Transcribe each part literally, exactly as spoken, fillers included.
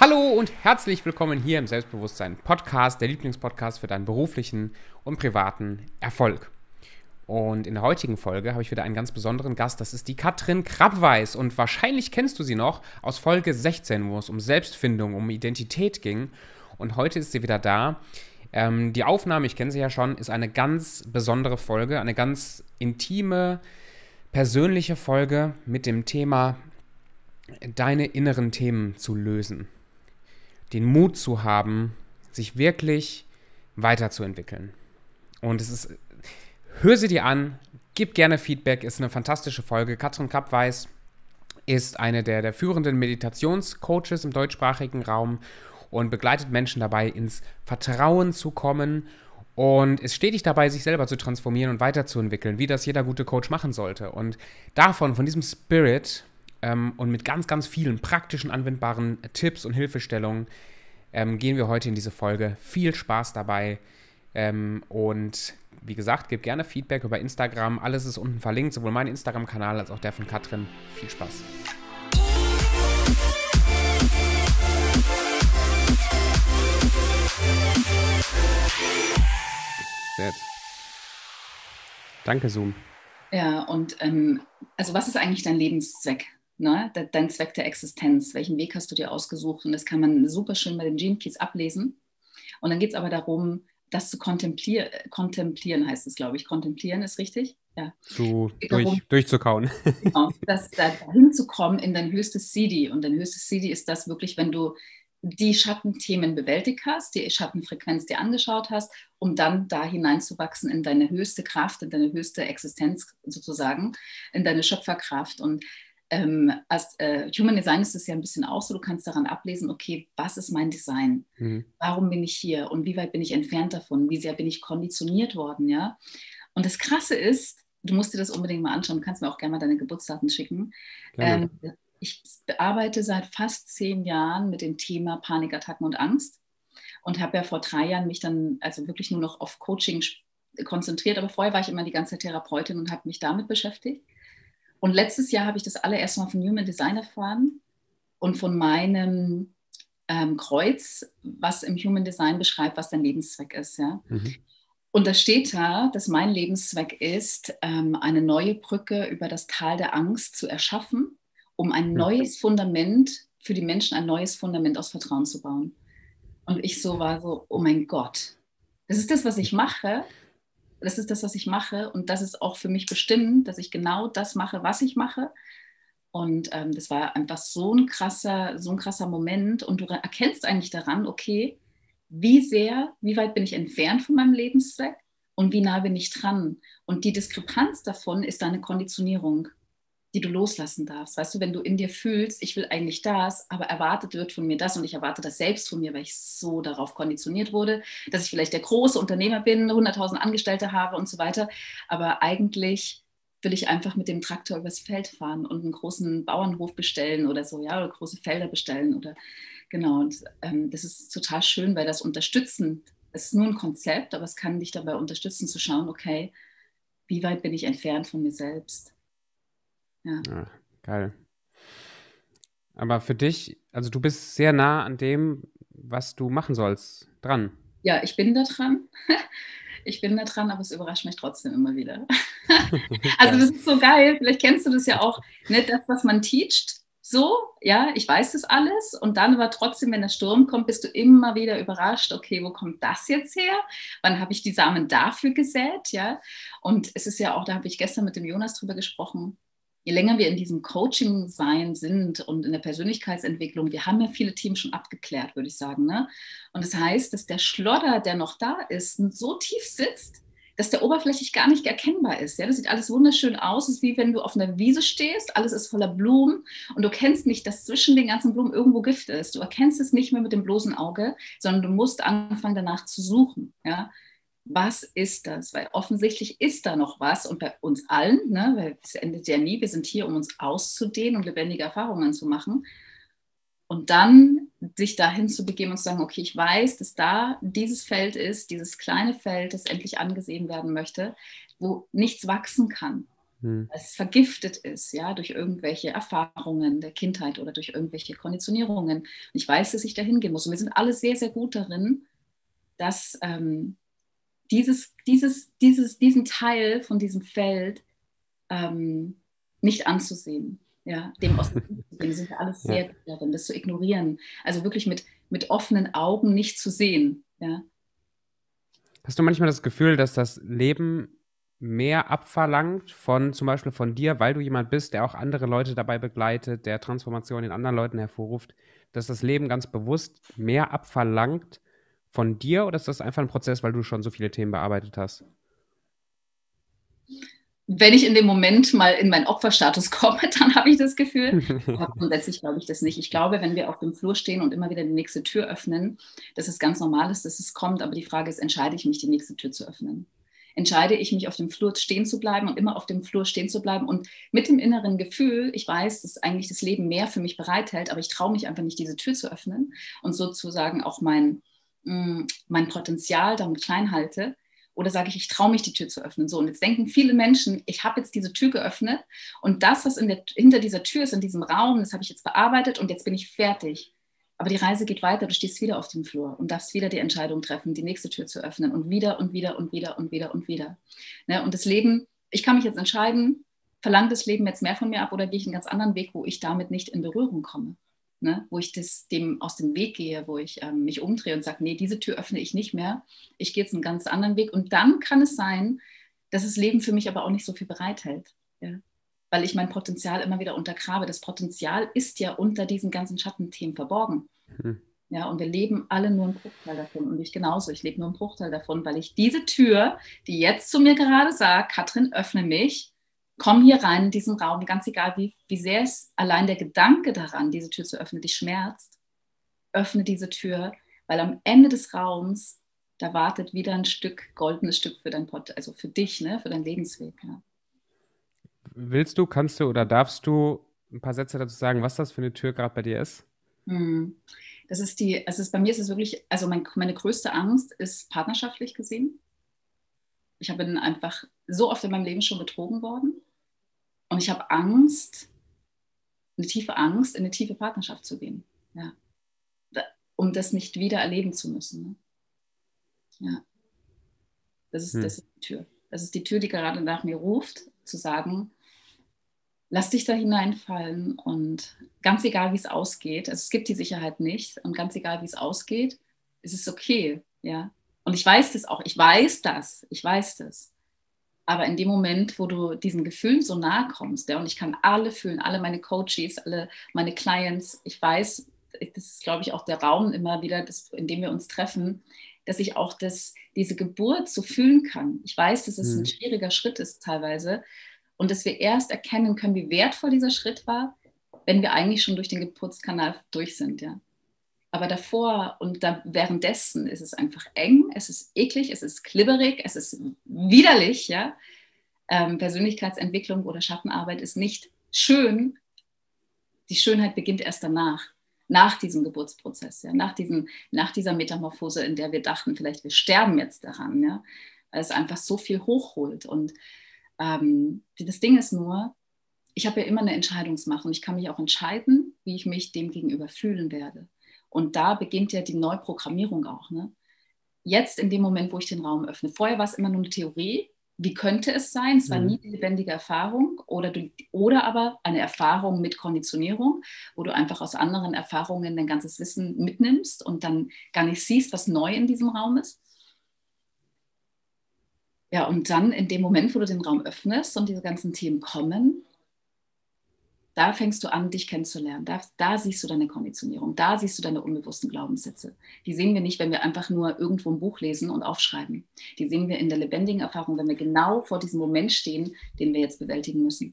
Hallo und herzlich willkommen hier im Selbstbewusstsein-Podcast, der Lieblingspodcast für deinen beruflichen und privaten Erfolg. Und in der heutigen Folge habe ich wieder einen ganz besonderen Gast, das ist die Katrin Krabweis. Und wahrscheinlich kennst du sie noch aus Folge sechzehn, wo es um Selbstfindung, um Identität ging. Und heute ist sie wieder da. Ähm, die Aufnahme, ich kenne sie ja schon, ist eine ganz besondere Folge, eine ganz intime, persönliche Folge mit dem Thema, deine inneren Themen zu lösen. Den Mut zu haben, sich wirklich weiterzuentwickeln. Und es ist, hör sie dir an, gib gerne Feedback, ist eine fantastische Folge. Katrin Krabweis ist eine der, der führenden Meditationscoaches im deutschsprachigen Raum und begleitet Menschen dabei, ins Vertrauen zu kommen und ist stetig dabei, sich selber zu transformieren und weiterzuentwickeln, wie das jeder gute Coach machen sollte. Und davon, von diesem Spirit ähm, und mit ganz, ganz vielen praktischen, anwendbaren Tipps und Hilfestellungen ähm, gehen wir heute in diese Folge. Viel Spaß dabei ähm, und wie gesagt, gib gerne Feedback über Instagram. Alles ist unten verlinkt, sowohl mein Instagram-Kanal als auch der von Katrin. Viel Spaß. Sehr. Danke, Zoom. Ja, und ähm, also was ist eigentlich dein Lebenszweck? Ne? De- dein Zweck der Existenz? Welchen Weg hast du dir ausgesucht? Und das kann man super schön bei den Gene Keys ablesen. Und dann geht es aber darum, das zu kontemplier- kontemplieren, heißt es, glaube ich. Kontemplieren ist richtig? Ja. Zu, Es geht darum, durch, durchzukauen. genau, das, da, dahin zu kommen in dein höchstes C D. Und dein höchstes C D ist das wirklich, wenn du die Schattenthemen bewältigt hast, die Schattenfrequenz dir angeschaut hast, um dann da hineinzuwachsen in deine höchste Kraft, in deine höchste Existenz sozusagen, in deine Schöpferkraft. Und ähm, als äh, Human Design ist es ja ein bisschen auch so, du kannst daran ablesen, okay, was ist mein Design? Mhm. Warum bin ich hier? Und wie weit bin ich entfernt davon? Wie sehr bin ich konditioniert worden? Ja? Und das Krasse ist, du musst dir das unbedingt mal anschauen, du kannst mir auch gerne mal deine Geburtsdaten schicken. Gerne. Ähm, ich arbeite seit fast zehn Jahren mit dem Thema Panikattacken und Angst und habe ja vor drei Jahren mich dann also wirklich nur noch auf Coaching konzentriert, aber vorher war ich immer die ganze Zeit Therapeutin und habe mich damit beschäftigt. Und letztes Jahr habe ich das allererste Mal von Human Design erfahren und von meinem ähm, Kreuz, was im Human Design beschreibt, was dein Lebenszweck ist. Ja? Mhm. Und da steht da, dass mein Lebenszweck ist, ähm, eine neue Brücke über das Tal der Angst zu erschaffen, um ein neues Fundament für die Menschen, ein neues Fundament aus Vertrauen zu bauen. Und ich so war so, oh mein Gott, das ist das, was ich mache. Das ist das, was ich mache. Und das ist auch für mich bestimmt, dass ich genau das mache, was ich mache. Und ähm, das war einfach so ein krasser, so ein krasser Moment. Und du erkennst eigentlich daran, okay, wie sehr, wie weit bin ich entfernt von meinem Lebenszweck und wie nah bin ich dran. Und die Diskrepanz davon ist deine Konditionierung, die du loslassen darfst. Weißt du, wenn du in dir fühlst, ich will eigentlich das, aber erwartet wird von mir das und ich erwarte das selbst von mir, weil ich so darauf konditioniert wurde, dass ich vielleicht der große Unternehmer bin, hunderttausend Angestellte habe und so weiter. Aber eigentlich will ich einfach mit dem Traktor übers Feld fahren und einen großen Bauernhof bestellen oder so, ja, oder große Felder bestellen oder genau. Und ähm, das ist total schön, weil das Unterstützen, es ist nur ein Konzept, aber es kann dich dabei unterstützen zu schauen, okay, wie weit bin ich entfernt von mir selbst? Ja. Ja, geil. Aber für dich, also du bist sehr nah an dem, was du machen sollst, dran. Ja, ich bin da dran. Ich bin da dran, aber es überrascht mich trotzdem immer wieder. Also das ist so geil. Vielleicht kennst du das ja auch. Nicht das, was man teacht, so, ja, ich weiß das alles. Und dann aber trotzdem, wenn der Sturm kommt, bist du immer wieder überrascht. Okay, wo kommt das jetzt her? Wann habe ich die Samen dafür gesät? Ja, und es ist ja auch, da habe ich gestern mit dem Jonas drüber gesprochen. Je länger wir in diesem Coaching-Sein sind und in der Persönlichkeitsentwicklung, wir haben ja viele Themen schon abgeklärt, würde ich sagen. Ne? Und das heißt, dass der Schlodder, der noch da ist, so tief sitzt, dass der oberflächlich gar nicht erkennbar ist. Ja? Das sieht alles wunderschön aus. Es ist wie wenn du auf einer Wiese stehst, alles ist voller Blumen und du kennst nicht, dass zwischen den ganzen Blumen irgendwo Gift ist. Du erkennst es nicht mehr mit dem bloßen Auge, sondern du musst anfangen, danach zu suchen. Ja? Was ist das? Weil offensichtlich ist da noch was und bei uns allen, ne, weil es endet ja nie, wir sind hier, um uns auszudehnen und lebendige Erfahrungen zu machen. Und dann sich dahin zu begeben und zu sagen, okay, ich weiß, dass da dieses Feld ist, dieses kleine Feld, das endlich angesehen werden möchte, wo nichts wachsen kann. Hm. Weil es vergiftet ist, ja, durch irgendwelche Erfahrungen der Kindheit oder durch irgendwelche Konditionierungen. Und ich weiß, dass ich da hingehen muss. Und wir sind alle sehr, sehr gut darin, dass ähm, dieses, dieses, dieses, diesen Teil von diesem Feld ähm, nicht anzusehen. Ja, dem aus dem Weg zu gehen. Wir sind ja alles Ja. sehr gut darin, das zu ignorieren. Also wirklich mit, mit offenen Augen nicht zu sehen. Ja. Hast du manchmal das Gefühl, dass das Leben mehr abverlangt von zum Beispiel von dir, weil du jemand bist, der auch andere Leute dabei begleitet, der Transformation in anderen Leuten hervorruft, dass das Leben ganz bewusst mehr abverlangt von dir, oder ist das einfach ein Prozess, weil du schon so viele Themen bearbeitet hast? Wenn ich in dem Moment mal in meinen Opferstatus komme, dann habe ich das Gefühl. Aber grundsätzlich glaube ich das nicht. Ich glaube, wenn wir auf dem Flur stehen und immer wieder die nächste Tür öffnen, dass es ganz normal ist, dass es kommt. Aber die Frage ist, entscheide ich mich, die nächste Tür zu öffnen? Entscheide ich mich, auf dem Flur stehen zu bleiben und immer auf dem Flur stehen zu bleiben und mit dem inneren Gefühl, ich weiß, dass eigentlich das Leben mehr für mich bereithält, aber ich traue mich einfach nicht, diese Tür zu öffnen und sozusagen auch mein, mein Potenzial damit klein halte. Oder sage ich, ich traue mich, die Tür zu öffnen. So, und jetzt denken viele Menschen, ich habe jetzt diese Tür geöffnet und das, was in der, hinter dieser Tür ist, in diesem Raum, das habe ich jetzt bearbeitet und jetzt bin ich fertig. Aber die Reise geht weiter, du stehst wieder auf dem Flur und darfst wieder die Entscheidung treffen, die nächste Tür zu öffnen und wieder und wieder und wieder und wieder und wieder. Ne? Und das Leben, ich kann mich jetzt entscheiden, verlangt das Leben jetzt mehr von mir ab oder gehe ich einen ganz anderen Weg, wo ich damit nicht in Berührung komme. Ne, wo ich das dem aus dem Weg gehe, wo ich ähm, mich umdrehe und sage, nee, diese Tür öffne ich nicht mehr. Ich gehe jetzt einen ganz anderen Weg. Und dann kann es sein, dass das Leben für mich aber auch nicht so viel bereithält. Ja? Weil ich mein Potenzial immer wieder untergrabe. Das Potenzial ist ja unter diesen ganzen Schattenthemen verborgen. Hm. Ja, und wir leben alle nur einen Bruchteil davon. Und ich genauso. Ich lebe nur einen Bruchteil davon, weil ich diese Tür, die jetzt zu mir gerade sagt, Katrin, öffne mich, komm hier rein in diesen Raum, ganz egal, wie, wie sehr es allein der Gedanke daran, diese Tür zu öffnen, dich schmerzt. Öffne diese Tür, weil am Ende des Raums, da wartet wieder ein Stück, goldenes Stück für dein Pot, also für dich, ne, für deinen Lebensweg. Ja. Willst du, kannst du oder darfst du ein paar Sätze dazu sagen, was das für eine Tür gerade bei dir ist? Hm. Das ist die, also es, bei mir ist es wirklich, also mein, meine größte Angst ist partnerschaftlich gesehen. Ich bin einfach so oft in meinem Leben schon betrogen worden. Und ich habe Angst, eine tiefe Angst, in eine tiefe Partnerschaft zu gehen. Ja. Um das nicht wieder erleben zu müssen. Ne? Ja. Das ist, hm. das ist die Tür. Das ist die Tür, die gerade nach mir ruft, zu sagen, lass dich da hineinfallen und ganz egal, wie es ausgeht, also es gibt die Sicherheit nicht und ganz egal, wie es ausgeht, ist es okay. Ja. Und ich weiß das auch, ich weiß das, ich weiß das. Aber in dem Moment, wo du diesen Gefühlen so nahe kommst, ja, und ich kann alle fühlen, alle meine Coaches, alle meine Clients, ich weiß, das ist, glaube ich, auch der Raum immer wieder, das, in dem wir uns treffen, dass ich auch das, diese Geburt so fühlen kann. Ich weiß, dass es mhm. ein schwieriger Schritt ist teilweise und dass wir erst erkennen können, wie wertvoll dieser Schritt war, wenn wir eigentlich schon durch den Geburtskanal durch sind, ja. Aber davor und da währenddessen ist es einfach eng, es ist eklig, es ist klibberig, es ist widerlich. Ja? Ähm, Persönlichkeitsentwicklung oder Schattenarbeit ist nicht schön. Die Schönheit beginnt erst danach, nach diesem Geburtsprozess, ja? nach, diesem, nach dieser Metamorphose, in der wir dachten, vielleicht wir sterben jetzt daran, ja? Weil es einfach so viel hochholt. Und ähm, das Ding ist nur, ich habe ja immer eine Entscheidungsmacht und ich kann mich auch entscheiden, wie ich mich dem gegenüber fühlen werde. Und da beginnt ja die Neuprogrammierung auch. Ne? Jetzt in dem Moment, wo ich den Raum öffne. Vorher war es immer nur eine Theorie. Wie könnte es sein? Es war nie eine lebendige Erfahrung. Oder, du, oder aber eine Erfahrung mit Konditionierung, wo du einfach aus anderen Erfahrungen dein ganzes Wissen mitnimmst und dann gar nicht siehst, was neu in diesem Raum ist. Ja, und dann in dem Moment, wo du den Raum öffnest und diese ganzen Themen kommen, da fängst du an, dich kennenzulernen. Da, da siehst du deine Konditionierung. Da siehst du deine unbewussten Glaubenssätze. Die sehen wir nicht, wenn wir einfach nur irgendwo ein Buch lesen und aufschreiben. Die sehen wir in der lebendigen Erfahrung, wenn wir genau vor diesem Moment stehen, den wir jetzt bewältigen müssen.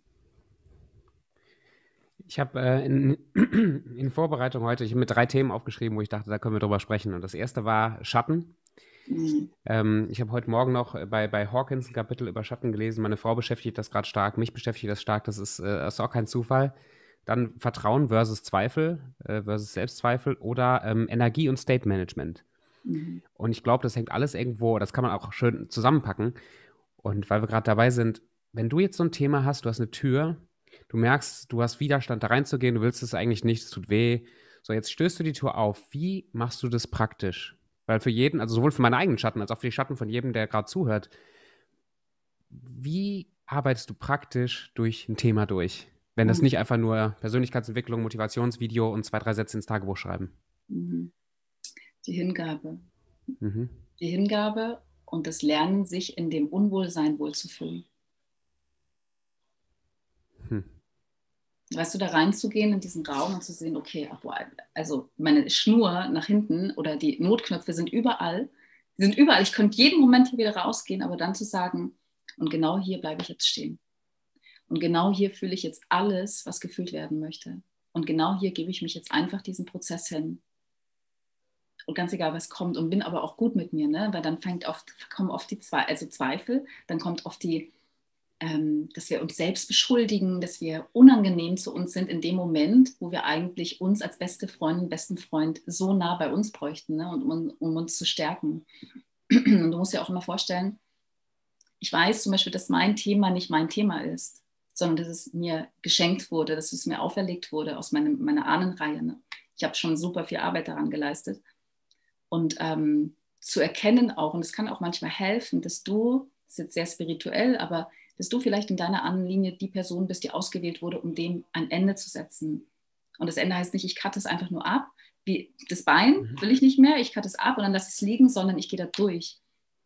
Ich habe äh, in, in Vorbereitung heute, ich habe mir drei Themen aufgeschrieben, wo ich dachte, da können wir drüber sprechen. Und das erste war Schatten. Mhm. Ähm, ich habe heute Morgen noch bei, bei Hawkins ein Kapitel über Schatten gelesen. Meine Frau beschäftigt das gerade stark, mich beschäftigt das stark. Das ist, äh, das ist auch kein Zufall. Dann Vertrauen versus Zweifel, äh, versus Selbstzweifel oder ähm, Energie und State Management. Mhm. Und ich glaube, das hängt alles irgendwo, das kann man auch schön zusammenpacken. Und weil wir gerade dabei sind, wenn du jetzt so ein Thema hast, du hast eine Tür, du merkst, du hast Widerstand, da reinzugehen, du willst es eigentlich nicht, es tut weh. So, jetzt stößt du die Tür auf. Wie machst du das praktisch? Weil für jeden, also sowohl für meine eigenen Schatten als auch für die Schatten von jedem, der gerade zuhört, wie arbeitest du praktisch durch ein Thema durch? Wenn das Mhm. nicht einfach nur Persönlichkeitsentwicklung, Motivationsvideo und zwei, drei Sätze ins Tagebuch schreiben. Mhm. Die Hingabe. Mhm. Die Hingabe und das Lernen, sich in dem Unwohlsein wohlzufühlen. Hm. Weißt du, da reinzugehen in diesen Raum und zu sehen, okay, also meine Schnur nach hinten oder die Notknöpfe sind überall. Die sind überall. Ich könnte jeden Moment hier wieder rausgehen, aber dann zu sagen, und genau hier bleibe ich jetzt stehen. Und genau hier fühle ich jetzt alles, was gefühlt werden möchte. Und genau hier gebe ich mich jetzt einfach diesem Prozess hin. Und ganz egal, was kommt. Und bin aber auch gut mit mir, ne? Weil dann fängt oft, kommen oft die Zwe- also Zweifel, dann kommt oft die, ähm, dass wir uns selbst beschuldigen, dass wir unangenehm zu uns sind in dem Moment, wo wir eigentlich uns als beste Freundin, besten Freund so nah bei uns bräuchten, ne? Und um, um uns zu stärken. Und du musst dir auch immer vorstellen, ich weiß zum Beispiel, dass mein Thema nicht mein Thema ist, sondern dass es mir geschenkt wurde, dass es mir auferlegt wurde aus meinem, meiner Ahnenreihe. Ne? Ich habe schon super viel Arbeit daran geleistet. Und ähm, zu erkennen auch, und es kann auch manchmal helfen, dass du, das ist jetzt sehr spirituell, aber dass du vielleicht in deiner Ahnenlinie die Person bist, die ausgewählt wurde, um dem ein Ende zu setzen. Und das Ende heißt nicht, ich cutte es einfach nur ab, wie das Bein will ich nicht mehr, ich cutte es ab und dann lasse ich es liegen, sondern ich gehe da durch.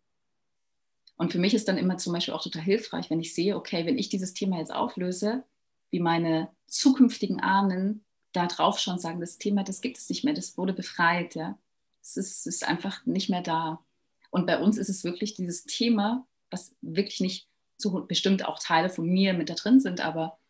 Und für mich ist dann immer zum Beispiel auch total hilfreich, wenn ich sehe, okay, wenn ich dieses Thema jetzt auflöse, wie meine zukünftigen Ahnen da drauf schauen und sagen, das Thema, das gibt es nicht mehr, das wurde befreit, ja. Es ist, ist einfach nicht mehr da. Und bei uns ist es wirklich dieses Thema, was wirklich nicht so bestimmt auch Teile von mir mit da drin sind, aber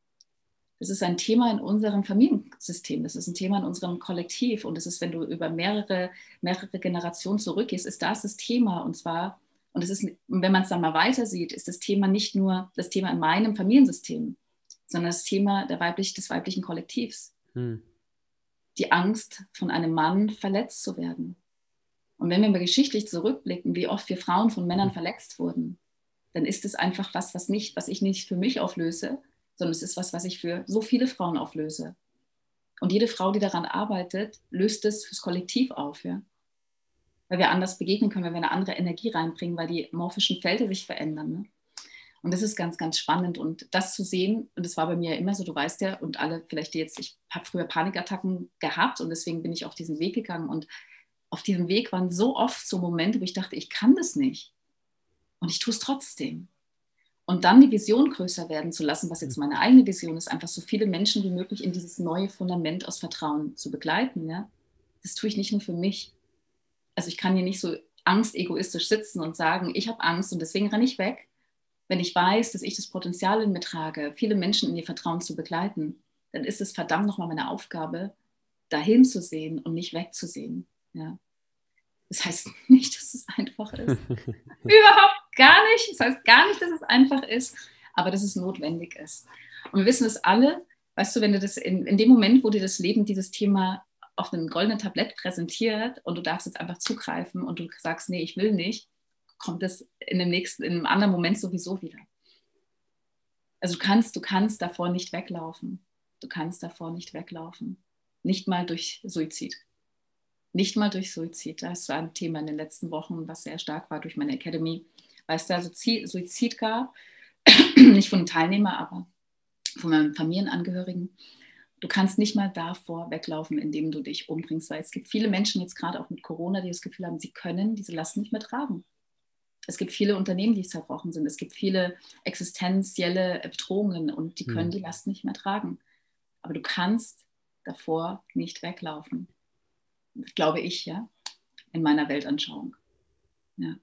es ist ein Thema in unserem Familiensystem, das ist ein Thema in unserem Kollektiv und es ist, wenn du über mehrere, mehrere Generationen zurückgehst, ist das das Thema und zwar, und es ist, wenn man es dann mal weiter sieht, ist das Thema nicht nur das Thema in meinem Familiensystem, sondern das Thema der weiblich, des weiblichen Kollektivs. Hm. Die Angst, von einem Mann verletzt zu werden. Und wenn wir mal geschichtlich zurückblicken, wie oft wir Frauen von Männern verletzt wurden, dann ist es einfach was, was, nicht, was ich nicht für mich auflöse, sondern es ist was, was ich für so viele Frauen auflöse. Und jede Frau, die daran arbeitet, löst es fürs Kollektiv auf, ja? Weil wir anders begegnen können, wenn wir eine andere Energie reinbringen, weil die morphischen Felder sich verändern. Ne? Und das ist ganz, ganz spannend. Und das zu sehen, und das war bei mir ja immer so, du weißt ja, und alle vielleicht die jetzt, ich habe früher Panikattacken gehabt und deswegen bin ich auf diesen Weg gegangen. Und auf diesem Weg waren so oft so Momente, wo ich dachte, ich kann das nicht. Und ich tue es trotzdem. Und dann die Vision größer werden zu lassen, was jetzt meine eigene Vision ist, einfach so viele Menschen wie möglich in dieses neue Fundament aus Vertrauen zu begleiten. Ja? Das tue ich nicht nur für mich. Also ich kann hier nicht so angstegoistisch sitzen und sagen, ich habe Angst und deswegen renne ich weg. Wenn ich weiß, dass ich das Potenzial in mir trage, viele Menschen in ihr Vertrauen zu begleiten, dann ist es verdammt nochmal meine Aufgabe, dahin zu sehen und nicht wegzusehen. Ja? Das heißt nicht, dass es einfach ist. Überhaupt gar nicht. Das heißt gar nicht, dass es einfach ist, aber dass es notwendig ist. Und wir wissen es alle, weißt du, wenn du das in, in dem Moment, wo dir das Leben dieses Thema auf einem goldenen Tablett präsentiert und du darfst jetzt einfach zugreifen und du sagst, nee, ich will nicht, kommt das in dem nächsten, in einem anderen Moment sowieso wieder. Also du kannst, du kannst davor nicht weglaufen. Du kannst davor nicht weglaufen. Nicht mal durch Suizid. Nicht mal durch Suizid. Das war ein Thema in den letzten Wochen, was sehr stark war durch meine Academy, weil es da Suizid gab. Nicht von einem Teilnehmer, aber von meinen Familienangehörigen. Du kannst nicht mal davor weglaufen, indem du dich umbringst, weil es gibt viele Menschen jetzt gerade auch mit Corona, die das Gefühl haben, sie können diese Last nicht mehr tragen. Es gibt viele Unternehmen, die zerbrochen sind. Es gibt viele existenzielle Bedrohungen und die können hm. die Last nicht mehr tragen. Aber du kannst davor nicht weglaufen. Das glaube ich, ja, in meiner Weltanschauung. Ja.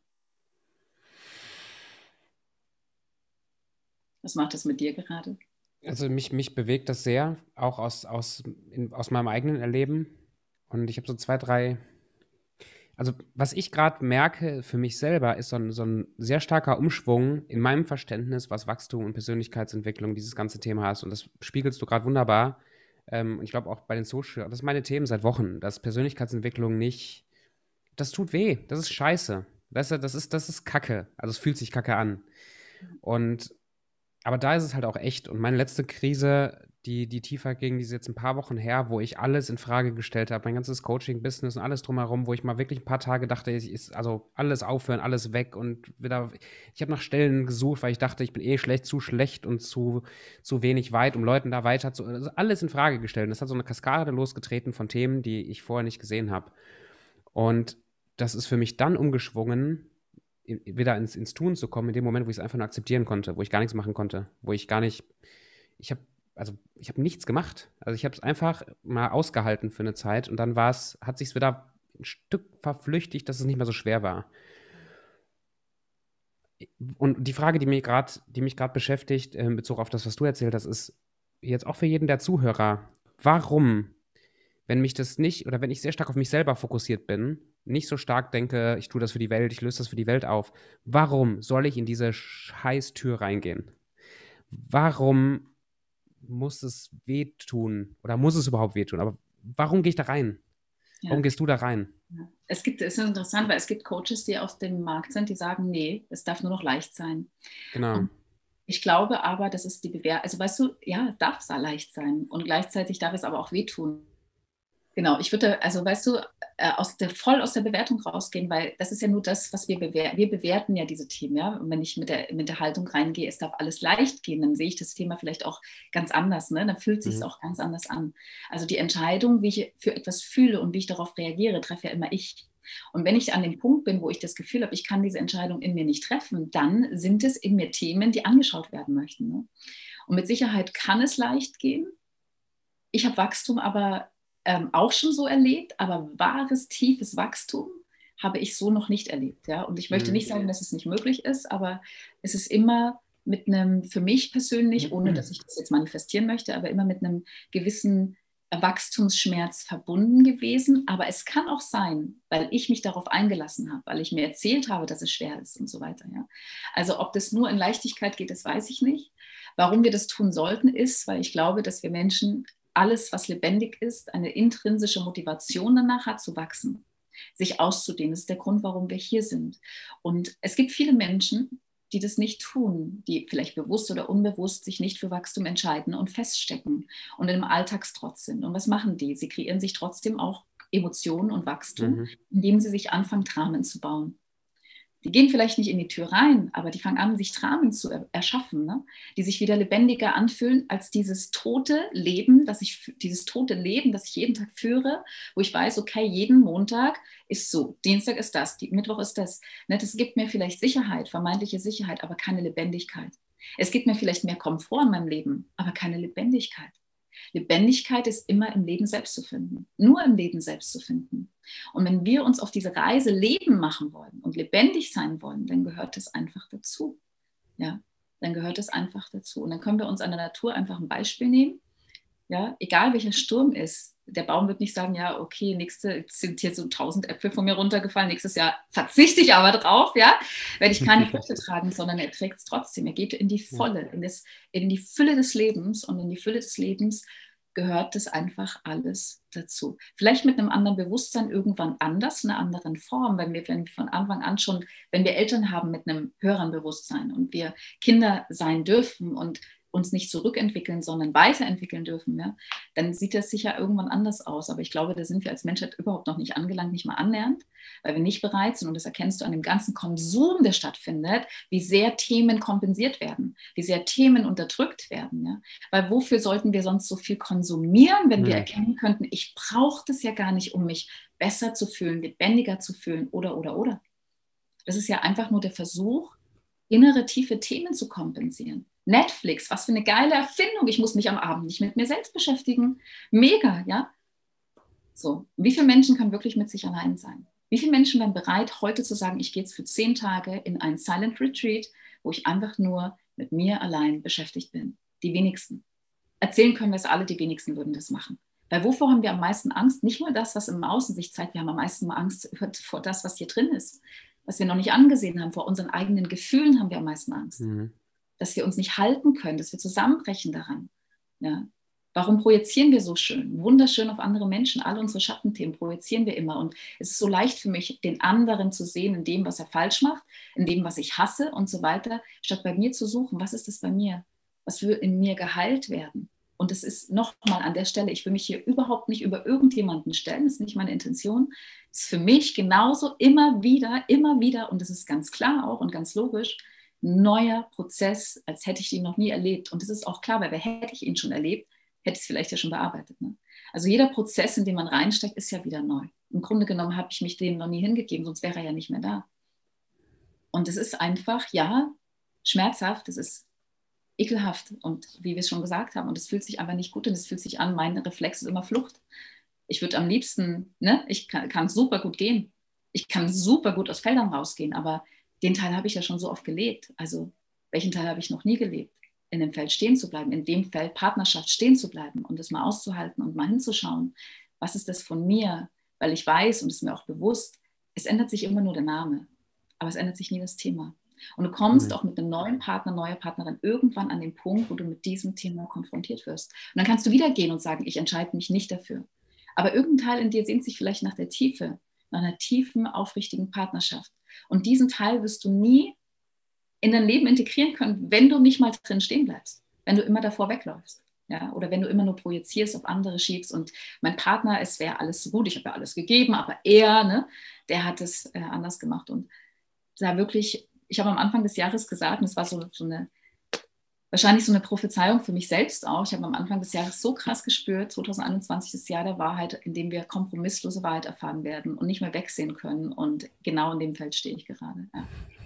Was macht das mit dir gerade? Also mich, mich bewegt das sehr, auch aus, aus, in, aus meinem eigenen Erleben. Und ich habe so zwei, drei, also was ich gerade merke für mich selber, ist so ein, so ein sehr starker Umschwung in meinem Verständnis, was Wachstum und Persönlichkeitsentwicklung, dieses ganze Thema ist. Und das spiegelst du gerade wunderbar. Ähm, und ich glaube auch bei den Social, das sind meine Themen seit Wochen, dass Persönlichkeitsentwicklung nicht, das tut weh, das ist scheiße. Das, das, ist, das ist Kacke, also es fühlt sich Kacke an. Und aber da ist es halt auch echt. Und meine letzte Krise, die, die tiefer ging, die ist jetzt ein paar Wochen her, wo ich alles in Frage gestellt habe, mein ganzes Coaching-Business und alles drumherum, wo ich mal wirklich ein paar Tage dachte, ich ist also alles aufhören, alles weg und wieder. Ich habe nach Stellen gesucht, weil ich dachte, ich bin eh schlecht, zu schlecht und zu, zu wenig weit, um Leuten da weiter zu. Also alles in Frage gestellt. Und das hat so eine Kaskade losgetreten von Themen, die ich vorher nicht gesehen habe. Und das ist für mich dann umgeschwungen, i- wieder ins, ins Tun zu kommen, in dem Moment, wo ich es einfach nur akzeptieren konnte, wo ich gar nichts machen konnte, wo ich gar nicht, ich habe, also ich habe nichts gemacht. Also ich habe es einfach mal ausgehalten für eine Zeit und dann war es, hat sich wieder ein Stück verflüchtigt, dass es nicht mehr so schwer war. Und die Frage, die mich gerade, die mich gerade beschäftigt, äh, in Bezug auf das, was du erzählt hast, ist jetzt auch für jeden der Zuhörer, warum, wenn mich das nicht, oder wenn ich sehr stark auf mich selber fokussiert bin, nicht so stark denke, ich tue das für die Welt, ich löse das für die Welt auf, warum soll ich in diese Scheißtür reingehen? Warum muss es wehtun? Oder muss es überhaupt wehtun? Aber warum gehe ich da rein? Warum Ja. gehst du da rein? Ja. Es gibt, es ist interessant, weil es gibt Coaches, die auf dem Markt sind, die sagen, nee, es darf nur noch leicht sein. Genau. Und ich glaube aber, das ist die Bewertung, also weißt du, ja, es darf leicht sein und gleichzeitig darf es aber auch wehtun. Genau, ich würde, also weißt du, äh, aus der, voll aus der Bewertung rausgehen, weil das ist ja nur das, was wir bewerten. Wir bewerten ja diese Themen, ja. Und wenn ich mit der, mit der Haltung reingehe, es darf alles leicht gehen, dann sehe ich das Thema vielleicht auch ganz anders, ne? Dann fühlt sich es Mhm. auch ganz anders an. Also die Entscheidung, wie ich für etwas fühle und wie ich darauf reagiere, treffe ja immer ich. Und wenn ich an dem Punkt bin, wo ich das Gefühl habe, ich kann diese Entscheidung in mir nicht treffen, dann sind es in mir Themen, die angeschaut werden möchten. Ne? Und mit Sicherheit kann es leicht gehen. Ich habe Wachstum aber ähm, auch schon so erlebt, aber wahres, tiefes Wachstum habe ich so noch nicht erlebt. Ja? Und ich möchte Mhm. nicht sagen, dass es nicht möglich ist, aber es ist immer mit einem, für mich persönlich, ohne dass ich das jetzt manifestieren möchte, aber immer mit einem gewissen Wachstumsschmerz verbunden gewesen. Aber es kann auch sein, weil ich mich darauf eingelassen habe, weil ich mir erzählt habe, dass es schwer ist und so weiter. Ja? Also ob das nur in Leichtigkeit geht, das weiß ich nicht. Warum wir das tun sollten, ist, weil ich glaube, dass wir Menschen alles, was lebendig ist, eine intrinsische Motivation danach hat, zu wachsen, sich auszudehnen. Das ist der Grund, warum wir hier sind. Und es gibt viele Menschen, die das nicht tun, die vielleicht bewusst oder unbewusst sich nicht für Wachstum entscheiden und feststecken und im Alltagstrotz sind. Und was machen die? Sie kreieren sich trotzdem auch Emotionen und Wachstum, Mhm. indem sie sich anfangen, Dramen zu bauen. Die gehen vielleicht nicht in die Tür rein, aber die fangen an, sich Dramen zu er erschaffen, ne? Die sich wieder lebendiger anfühlen als dieses tote Leben, das ich, dieses tote Leben, das ich jeden Tag führe, wo ich weiß, okay, jeden Montag ist so, Dienstag ist das, die, Mittwoch ist das. Ne? Das gibt mir vielleicht Sicherheit, vermeintliche Sicherheit, aber keine Lebendigkeit. Es gibt mir vielleicht mehr Komfort in meinem Leben, aber keine Lebendigkeit. Lebendigkeit ist immer im Leben selbst zu finden, nur im Leben selbst zu finden. Und wenn wir uns auf diese Reise Leben machen wollen und lebendig sein wollen, dann gehört es einfach dazu. Ja, dann gehört es einfach dazu. Und dann können wir uns an der Natur einfach ein Beispiel nehmen. Ja, egal welcher Sturm ist, der Baum wird nicht sagen, ja, okay, nächste, jetzt sind hier so tausend Äpfel von mir runtergefallen, nächstes Jahr verzichte ich aber drauf, ja, werde ich keine Früchte tragen, sondern er trägt es trotzdem. Er geht in die Volle, in, das, in die Fülle des Lebens und in die Fülle des Lebens gehört das einfach alles dazu. Vielleicht mit einem anderen Bewusstsein irgendwann anders, in einer anderen Form, wenn wir, wenn wir von Anfang an schon, wenn wir Eltern haben mit einem höheren Bewusstsein und wir Kinder sein dürfen und uns nicht zurückentwickeln, sondern weiterentwickeln dürfen, ja, dann sieht das sicher irgendwann anders aus. Aber ich glaube, da sind wir als Menschheit überhaupt noch nicht angelangt, nicht mal annähernd, weil wir nicht bereit sind, und das erkennst du an dem ganzen Konsum, der stattfindet, wie sehr Themen kompensiert werden, wie sehr Themen unterdrückt werden. Ja? Weil wofür sollten wir sonst so viel konsumieren, wenn wir Mhm. erkennen könnten, ich brauche das ja gar nicht, um mich besser zu fühlen, lebendiger zu fühlen oder, oder, oder. Das ist ja einfach nur der Versuch, innere tiefe Themen zu kompensieren. Netflix, was für eine geile Erfindung. Ich muss mich am Abend nicht mit mir selbst beschäftigen. Mega, ja. So, wie viele Menschen können wirklich mit sich allein sein? Wie viele Menschen wären bereit, heute zu sagen, ich gehe jetzt für zehn Tage in ein Silent Retreat, wo ich einfach nur mit mir allein beschäftigt bin? Die wenigsten. Erzählen können wir es alle, die wenigsten würden das machen. Weil wovor haben wir am meisten Angst? Nicht nur das, was im Außen sich zeigt, wir haben am meisten Angst vor das, was hier drin ist, was wir noch nicht angesehen haben. Vor unseren eigenen Gefühlen haben wir am meisten Angst. Mhm. Dass wir uns nicht halten können, dass wir zusammenbrechen daran. Ja. Warum projizieren wir so schön, wunderschön auf andere Menschen? Alle unsere Schattenthemen projizieren wir immer. Und es ist so leicht für mich, den anderen zu sehen in dem, was er falsch macht, in dem, was ich hasse und so weiter, statt bei mir zu suchen, was ist das bei mir? Was will in mir geheilt werden? Und es ist nochmal an der Stelle, ich will mich hier überhaupt nicht über irgendjemanden stellen, das ist nicht meine Intention. Es ist für mich genauso immer wieder, immer wieder, und das ist ganz klar auch und ganz logisch, ein neuer Prozess, als hätte ich ihn noch nie erlebt. Und das ist auch klar, weil hätte ich ihn schon erlebt, hätte ich es vielleicht ja schon bearbeitet. Ne? Also jeder Prozess, in den man reinsteckt, ist ja wieder neu. Im Grunde genommen habe ich mich dem noch nie hingegeben, sonst wäre er ja nicht mehr da. Und es ist einfach, ja, schmerzhaft, es ist ekelhaft und wie wir es schon gesagt haben und es fühlt sich einfach nicht gut und es fühlt sich an, mein Reflex ist immer Flucht. Ich würde am liebsten, ne, ich kann, kann super gut gehen, ich kann super gut aus Feldern rausgehen, aber den Teil habe ich ja schon so oft gelebt. Also welchen Teil habe ich noch nie gelebt? In dem Feld stehen zu bleiben, in dem Feld Partnerschaft stehen zu bleiben und das mal auszuhalten und mal hinzuschauen, was ist das von mir? Weil ich weiß und es ist mir auch bewusst, es ändert sich immer nur der Name, aber es ändert sich nie das Thema. Und du kommst mhm. auch mit einem neuen Partner, neuer Partnerin irgendwann an den Punkt, wo du mit diesem Thema konfrontiert wirst. Und dann kannst du wieder gehen und sagen, ich entscheide mich nicht dafür. Aber irgendein Teil in dir sehnt sich vielleicht nach der Tiefe, nach einer tiefen, aufrichtigen Partnerschaft. Und diesen Teil wirst du nie in dein Leben integrieren können, wenn du nicht mal drin stehen bleibst, wenn du immer davor wegläufst. Ja? Oder wenn du immer nur projizierst, auf andere schiebst und mein Partner, es wäre alles so gut, ich habe ja alles gegeben, aber er, ne, der hat es äh, anders gemacht. Und da wirklich, ich habe am Anfang des Jahres gesagt, und es war so, so eine, wahrscheinlich so eine Prophezeiung für mich selbst auch, ich habe am Anfang des Jahres so krass gespürt, zwanzig einundzwanzig das Jahr der Wahrheit, in dem wir kompromisslose Wahrheit erfahren werden und nicht mehr wegsehen können. Und genau in dem Feld stehe ich gerade. Ja.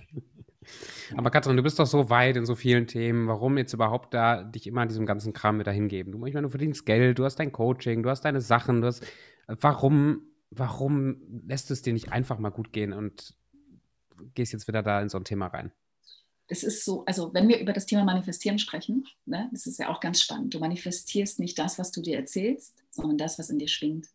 Aber Katrin, du bist doch so weit in so vielen Themen. Warum jetzt überhaupt da dich immer an diesem ganzen Kram mit dahin geben? Du, ich meine, du verdienst Geld, du hast dein Coaching, du hast deine Sachen, du hast, warum, warum lässt es dir nicht einfach mal gut gehen und gehst jetzt wieder da in so ein Thema rein? Das ist so, also wenn wir über das Thema Manifestieren sprechen, ne, das ist ja auch ganz spannend. Du manifestierst nicht das, was du dir erzählst, sondern das, was in dir schwingt.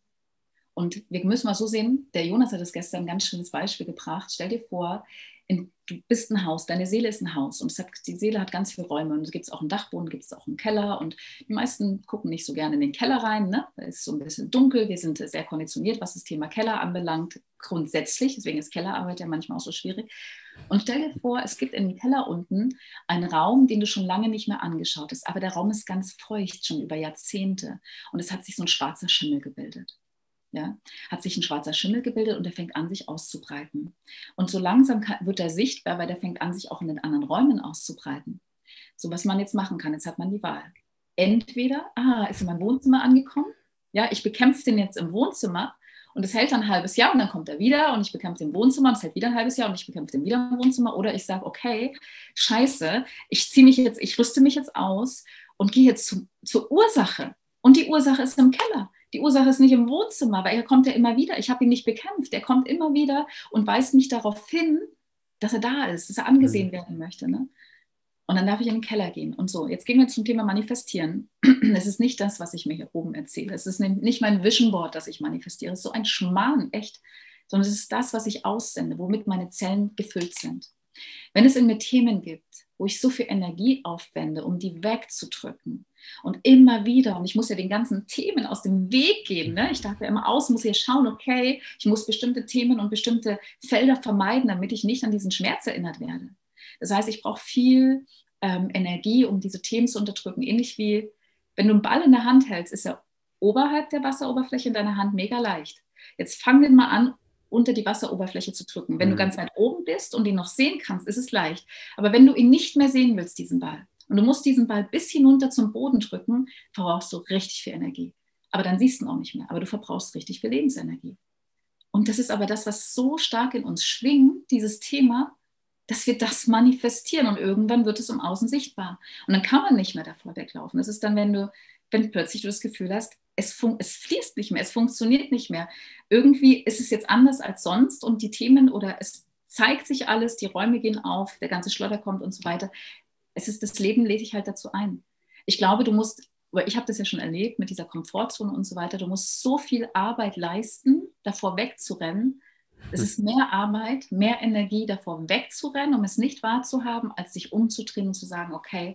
Und wir müssen mal so sehen, der Jonas hat das gestern ein ganz schönes Beispiel gebracht. Stell dir vor, in, du bist ein Haus, deine Seele ist ein Haus und es hat, die Seele hat ganz viele Räume und es gibt auch einen Dachboden, gibt es auch einen Keller und die meisten gucken nicht so gerne in den Keller rein, ne? Da ist so ein bisschen dunkel, wir sind sehr konditioniert, was das Thema Keller anbelangt, grundsätzlich, deswegen ist Kellerarbeit ja manchmal auch so schwierig. Und stell dir vor, es gibt im Keller unten einen Raum, den du schon lange nicht mehr angeschaut hast, aber der Raum ist ganz feucht, schon über Jahrzehnte und es hat sich so ein schwarzer Schimmel gebildet. Ja, hat sich ein schwarzer Schimmel gebildet und der fängt an, sich auszubreiten. Und so langsam kann, wird er sichtbar, weil der fängt an, sich auch in den anderen Räumen auszubreiten. So, was man jetzt machen kann, jetzt hat man die Wahl. Entweder, ah, ist in meinem Wohnzimmer angekommen, ja, ich bekämpfe den jetzt im Wohnzimmer und es hält dann ein halbes Jahr und dann kommt er wieder und ich bekämpfe den im Wohnzimmer und es hält wieder ein halbes Jahr und ich bekämpfe den wieder im Wohnzimmer. Oder ich sage, okay, scheiße, ich ziehe mich jetzt, ich rüste mich jetzt aus und gehe jetzt zu, zur Ursache. Und die Ursache ist im Keller. Die Ursache ist nicht im Wohnzimmer, weil er kommt ja immer wieder. Ich habe ihn nicht bekämpft. Er kommt immer wieder und weist mich darauf hin, dass er da ist, dass er angesehen mhm. werden möchte. Ne? Und dann darf ich in den Keller gehen. Und so, jetzt gehen wir zum Thema Manifestieren. Es ist nicht das, was ich mir hier oben erzähle. Es ist nicht mein Vision Board, das ich manifestiere. Es ist so ein Schmarrn, echt. Sondern es ist das, was ich aussende, womit meine Zellen gefüllt sind. Wenn es in mir Themen gibt, wo ich so viel Energie aufwende, um die wegzudrücken und immer wieder, und ich muss ja den ganzen Themen aus dem Weg gehen, ne? Ich dachte immer aus, muss hier schauen, okay, ich muss bestimmte Themen und bestimmte Felder vermeiden, damit ich nicht an diesen Schmerz erinnert werde. Das heißt, ich brauche viel ähm, Energie, um diese Themen zu unterdrücken, ähnlich wie, wenn du einen Ball in der Hand hältst, ist er oberhalb der Wasseroberfläche in deiner Hand mega leicht. Jetzt fang den mal an, unter die Wasseroberfläche zu drücken. Wenn mhm. du ganz weit oben bist und ihn noch sehen kannst, ist es leicht. Aber wenn du ihn nicht mehr sehen willst, diesen Ball, und du musst diesen Ball bis hinunter zum Boden drücken, verbrauchst du richtig viel Energie. Aber dann siehst du ihn auch nicht mehr. Aber du verbrauchst richtig viel Lebensenergie. Und das ist aber das, was so stark in uns schwingt, dieses Thema, dass wir das manifestieren. Und irgendwann wird es im Außen sichtbar. Und dann kann man nicht mehr davor weglaufen. Das ist dann, wenn du, wenn plötzlich du das Gefühl hast, Es, fun- es fließt nicht mehr, es funktioniert nicht mehr. Irgendwie ist es jetzt anders als sonst und die Themen oder es zeigt sich alles, die Räume gehen auf, der ganze Schlotter kommt und so weiter. Es ist, das Leben lädt dich halt dazu ein. Ich glaube, du musst, aber ich habe das ja schon erlebt mit dieser Komfortzone und so weiter, du musst so viel Arbeit leisten, davor wegzurennen. Es ist mehr Arbeit, mehr Energie, davor wegzurennen, um es nicht wahrzuhaben, als sich umzudrehen und zu sagen, okay,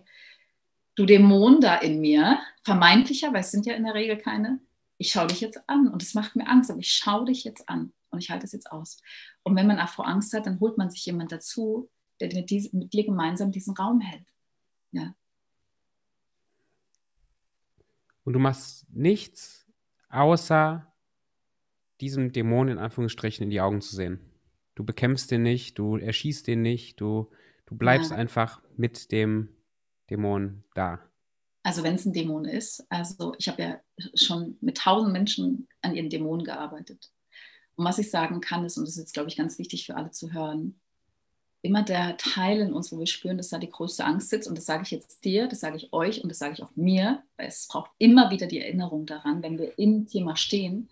du Dämon da in mir, vermeintlicher, weil es sind ja in der Regel keine, ich schaue dich jetzt an und es macht mir Angst, aber ich schaue dich jetzt an und ich halte es jetzt aus. Und wenn man auch vor Angst hat, dann holt man sich jemand dazu, der mit, dies, mit dir gemeinsam diesen Raum hält. Ja. Und du machst nichts, außer diesem Dämon in Anführungsstrichen in die Augen zu sehen. Du bekämpfst den nicht, du erschießt den nicht, du, du bleibst Ja. einfach mit dem Dämon da. Also wenn es ein Dämon ist, also ich habe ja schon mit tausend Menschen an ihren Dämonen gearbeitet. Und was ich sagen kann ist, und das ist jetzt, glaube ich, ganz wichtig für alle zu hören, immer der Teil in uns, wo wir spüren, dass da die größte Angst sitzt, und das sage ich jetzt dir, das sage ich euch und das sage ich auch mir, weil es braucht immer wieder die Erinnerung daran, wenn wir im Thema stehen.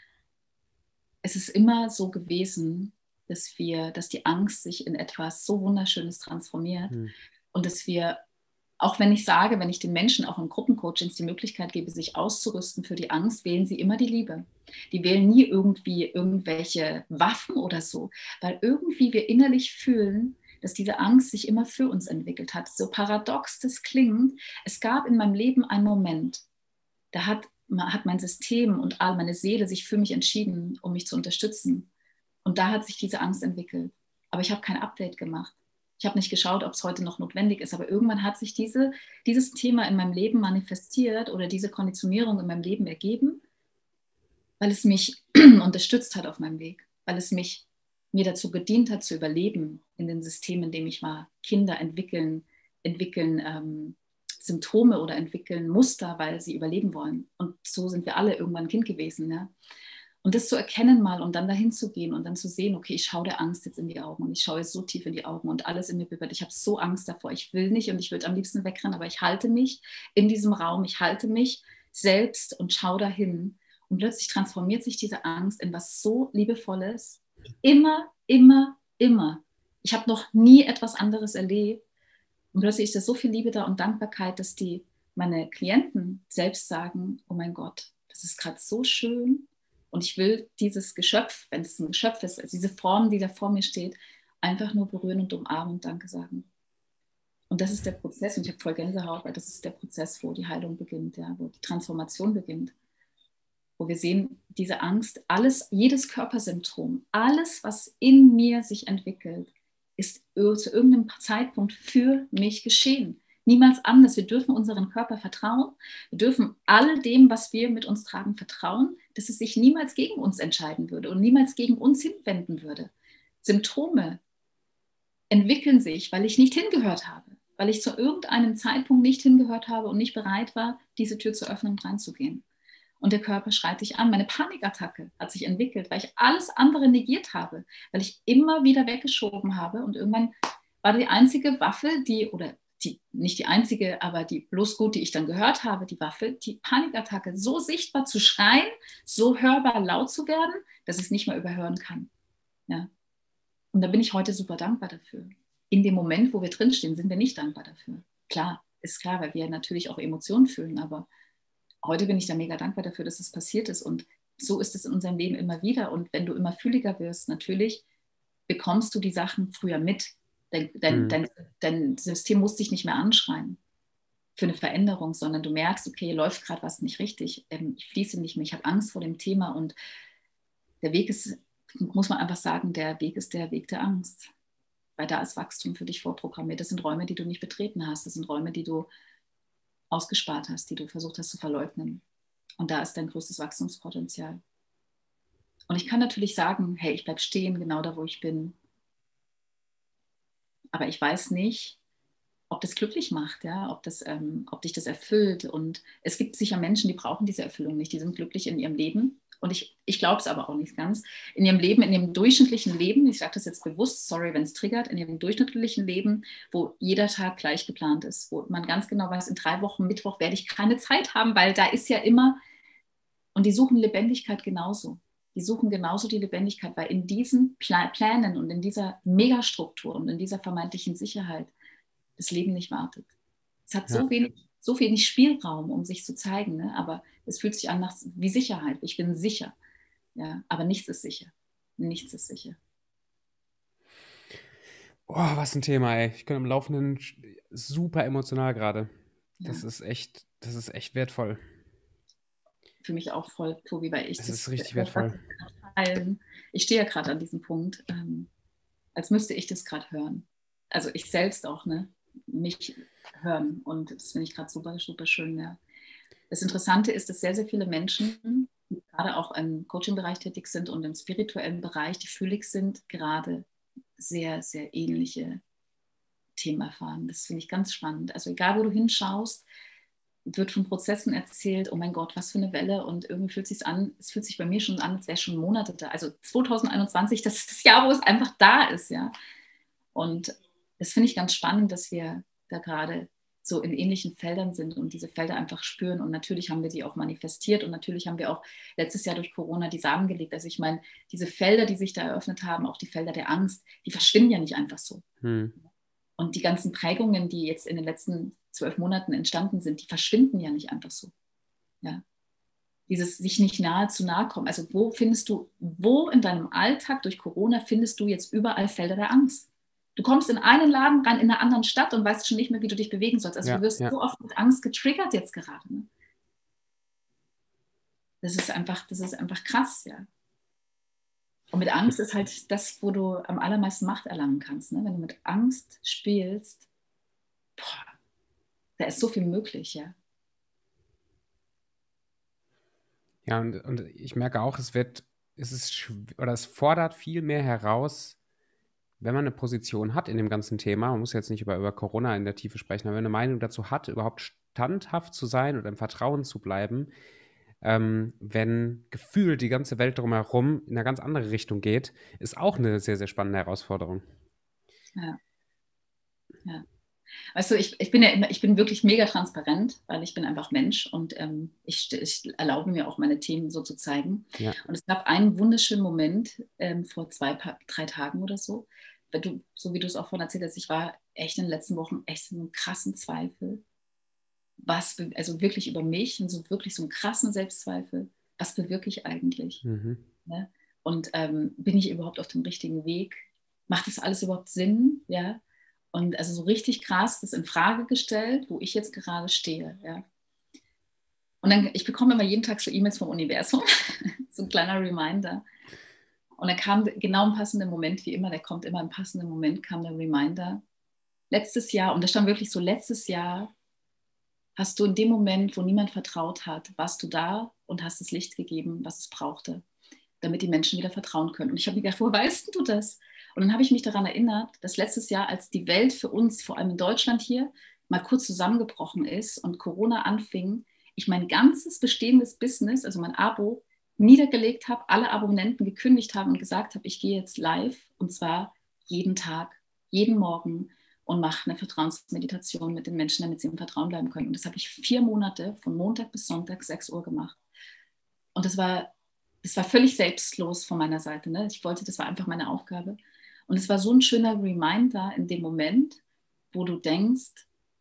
Es ist immer so gewesen, dass wir, dass die Angst sich in etwas so Wunderschönes transformiert Hm. und dass wir, auch wenn ich sage, wenn ich den Menschen auch in Gruppencoachings die Möglichkeit gebe, sich auszurüsten für die Angst, wählen sie immer die Liebe. Die wählen nie irgendwie irgendwelche Waffen oder so, weil irgendwie wir innerlich fühlen, dass diese Angst sich immer für uns entwickelt hat. So paradox das klingt, es gab in meinem Leben einen Moment, da hat, hat mein System und all meine Seele sich für mich entschieden, um mich zu unterstützen. Und da hat sich diese Angst entwickelt. Aber ich habe kein Update gemacht. Ich habe nicht geschaut, ob es heute noch notwendig ist, aber irgendwann hat sich diese, dieses Thema in meinem Leben manifestiert oder diese Konditionierung in meinem Leben ergeben, weil es mich unterstützt hat auf meinem Weg, weil es mich, mir dazu gedient hat, zu überleben in den Systemen, in dem ich war. Kinder entwickeln, entwickeln ähm, Symptome oder entwickeln Muster, weil sie überleben wollen. Und so sind wir alle irgendwann Kind gewesen. Ja? Und das zu erkennen mal und dann dahin zu gehen und dann zu sehen, okay, ich schaue der Angst jetzt in die Augen und ich schaue jetzt so tief in die Augen und alles in mir bibbert. Ich habe so Angst davor. Ich will nicht und ich würde am liebsten wegrennen, aber ich halte mich in diesem Raum, ich halte mich selbst und schaue dahin. Und plötzlich transformiert sich diese Angst in was so Liebevolles. Immer, immer, immer. Ich habe noch nie etwas anderes erlebt. Und plötzlich ist da so viel Liebe da und Dankbarkeit, dass die meine Klienten selbst sagen, oh mein Gott, das ist gerade so schön. Und ich will dieses Geschöpf, wenn es ein Geschöpf ist, also diese Form, die da vor mir steht, einfach nur berühren und umarmen und Danke sagen. Und das ist der Prozess, und ich habe voll Gänsehaut, weil das ist der Prozess, wo die Heilung beginnt, ja, wo die Transformation beginnt. Wo wir sehen, diese Angst, alles, jedes Körpersymptom, alles, was in mir sich entwickelt, ist zu irgendeinem Zeitpunkt für mich geschehen. Niemals anders. Wir dürfen unseren Körper vertrauen. Wir dürfen all dem, was wir mit uns tragen, vertrauen, dass es sich niemals gegen uns entscheiden würde und niemals gegen uns hinwenden würde. Symptome entwickeln sich, weil ich nicht hingehört habe, weil ich zu irgendeinem Zeitpunkt nicht hingehört habe und nicht bereit war, diese Tür zu öffnen und reinzugehen. Und der Körper schreit dich an. Meine Panikattacke hat sich entwickelt, weil ich alles andere negiert habe, weil ich immer wieder weggeschoben habe. Und irgendwann war die einzige Waffe, die, oder die, nicht die einzige, aber die bloß gut, die ich dann gehört habe, die Waffe, die Panikattacke, so sichtbar zu schreien, so hörbar laut zu werden, dass ich es nicht mehr überhören kann. Ja. Und da bin ich heute super dankbar dafür. In dem Moment, wo wir drinstehen, sind wir nicht dankbar dafür. Klar, ist klar, weil wir natürlich auch Emotionen fühlen, aber heute bin ich da mega dankbar dafür, dass es passiert ist. Und so ist es in unserem Leben immer wieder. Und wenn du immer fühliger wirst, natürlich bekommst du die Sachen früher mit. Dein, dein, mhm. dein, dein System muss dich nicht mehr anschreien für eine Veränderung, sondern du merkst, okay, läuft gerade was nicht richtig. Ich fließe nicht mehr, ich habe Angst vor dem Thema. Und der Weg ist, muss man einfach sagen, der Weg ist der Weg der Angst. Weil da ist Wachstum für dich vorprogrammiert. Das sind Räume, die du nicht betreten hast. Das sind Räume, die du ausgespart hast, die du versucht hast zu verleugnen. Und da ist dein größtes Wachstumspotenzial. Und ich kann natürlich sagen, hey, ich bleibe stehen, genau da, wo ich bin. Aber ich weiß nicht, ob das glücklich macht, ja, ob, das, ähm, ob dich das erfüllt. Und es gibt sicher Menschen, die brauchen diese Erfüllung nicht. Die sind glücklich in ihrem Leben. Und ich, ich glaube es aber auch nicht ganz. In ihrem Leben, in ihrem durchschnittlichen Leben, ich sage das jetzt bewusst, sorry, wenn es triggert, in ihrem durchschnittlichen Leben, wo jeder Tag gleich geplant ist, wo man ganz genau weiß, in drei Wochen, Mittwoch werde ich keine Zeit haben, weil da ist ja immer, und die suchen Lebendigkeit genauso. Die suchen genauso die Lebendigkeit, weil in diesen Plänen und in dieser Megastruktur und in dieser vermeintlichen Sicherheit das Leben nicht wartet. Es hat ja. so wenig, so wenig Spielraum, um sich zu zeigen, ne? Aber es fühlt sich an nach, wie Sicherheit. Ich bin sicher. Ja, aber nichts ist sicher. Nichts ist sicher. Oh, was ein Thema, ey. Ich bin am Laufenden super emotional gerade. Das ja. ist echt, das ist echt wertvoll. Für mich auch voll, Tobi, weil ich das, das ist richtig wertvoll. Ich stehe ja gerade an diesem Punkt, ähm, als müsste ich das gerade hören. Also ich selbst auch, ne? Mich hören. Und das finde ich gerade super, super schön, ja. Das Interessante ist, dass sehr, sehr viele Menschen, die gerade auch im Coaching-Bereich tätig sind und im spirituellen Bereich, die fühlig sind, gerade sehr, sehr ähnliche Themen erfahren. Das finde ich ganz spannend. Also egal, wo du hinschaust, wird von Prozessen erzählt, oh mein Gott, was für eine Welle, und irgendwie fühlt es sich an, es fühlt sich bei mir schon an, als wäre schon Monate da. Also zwanzig einundzwanzig, das ist das Jahr, wo es einfach da ist, ja. Und das finde ich ganz spannend, dass wir da gerade so in ähnlichen Feldern sind und diese Felder einfach spüren. Und natürlich haben wir die auch manifestiert und natürlich haben wir auch letztes Jahr durch Corona die Samen gelegt. Also ich meine, diese Felder, die sich da eröffnet haben, auch die Felder der Angst, die verschwinden ja nicht einfach so. Hm. Und die ganzen Prägungen, die jetzt in den letzten zwölf Monaten entstanden sind, die verschwinden ja nicht einfach so. Ja. Dieses sich nicht nahe zu nahe kommen. Also wo findest du, wo in deinem Alltag durch Corona findest du jetzt überall Felder der Angst? Du kommst in einen Laden rein, in einer anderen Stadt und weißt schon nicht mehr, wie du dich bewegen sollst. Also ja, du wirst ja. so oft mit Angst getriggert jetzt gerade. Ne? Das ist einfach, das ist einfach krass, ja. Und mit Angst ist halt das, wo du am allermeisten Macht erlangen kannst. Ne? Wenn du mit Angst spielst, boah, da ist so viel möglich, ja. Ja, und, und ich merke auch, es wird, es ist, oder es fordert viel mehr heraus, wenn man eine Position hat in dem ganzen Thema. Man muss jetzt nicht über, über Corona in der Tiefe sprechen, aber wenn man eine Meinung dazu hat, überhaupt standhaft zu sein oder im Vertrauen zu bleiben, ähm, wenn gefühlt die ganze Welt drumherum in eine ganz andere Richtung geht, ist auch eine sehr, sehr spannende Herausforderung. Ja. Ja. Weißt du, ich, ich bin ja immer, ich bin wirklich mega transparent, weil ich bin einfach Mensch und ähm, ich, ich erlaube mir auch meine Themen so zu zeigen. Ja. Und es gab einen wunderschönen Moment ähm, vor zwei, drei Tagen oder so, weil du, so wie du es auch vorhin erzählt hast, ich war echt in den letzten Wochen echt in einem krassen Zweifel. Was, also wirklich über mich und so wirklich so einen krassen Selbstzweifel. Was bewirke ich eigentlich? Mhm. Ja? Und ähm, bin ich überhaupt auf dem richtigen Weg? Macht das alles überhaupt Sinn? Ja. Und also so richtig krass das in Frage gestellt, wo ich jetzt gerade stehe. Ja. Und dann, ich bekomme immer jeden Tag so E-Mails vom Universum, so ein kleiner Reminder. Und dann kam genau im passenden Moment, wie immer, der kommt immer im passenden Moment, kam der Reminder. Letztes Jahr, und da stand wirklich so, letztes Jahr hast du in dem Moment, wo niemand vertraut hat, warst du da und hast das Licht gegeben, was es brauchte, damit die Menschen wieder vertrauen können. Und ich habe mir gedacht, woher weißt du das? Und dann habe ich mich daran erinnert, dass letztes Jahr, als die Welt für uns, vor allem in Deutschland hier, mal kurz zusammengebrochen ist und Corona anfing, ich mein ganzes bestehendes Business, also mein Abo, niedergelegt habe, alle Abonnenten gekündigt habe und gesagt habe, ich gehe jetzt live und zwar jeden Tag, jeden Morgen und mache eine Vertrauensmeditation mit den Menschen, damit sie im Vertrauen bleiben können. Und das habe ich vier Monate, von Montag bis Sonntag, sechs Uhr gemacht. Und das war, das war völlig selbstlos von meiner Seite. Ne? Ich wollte, das war einfach meine Aufgabe. Und es war so ein schöner Reminder in dem Moment, wo du denkst,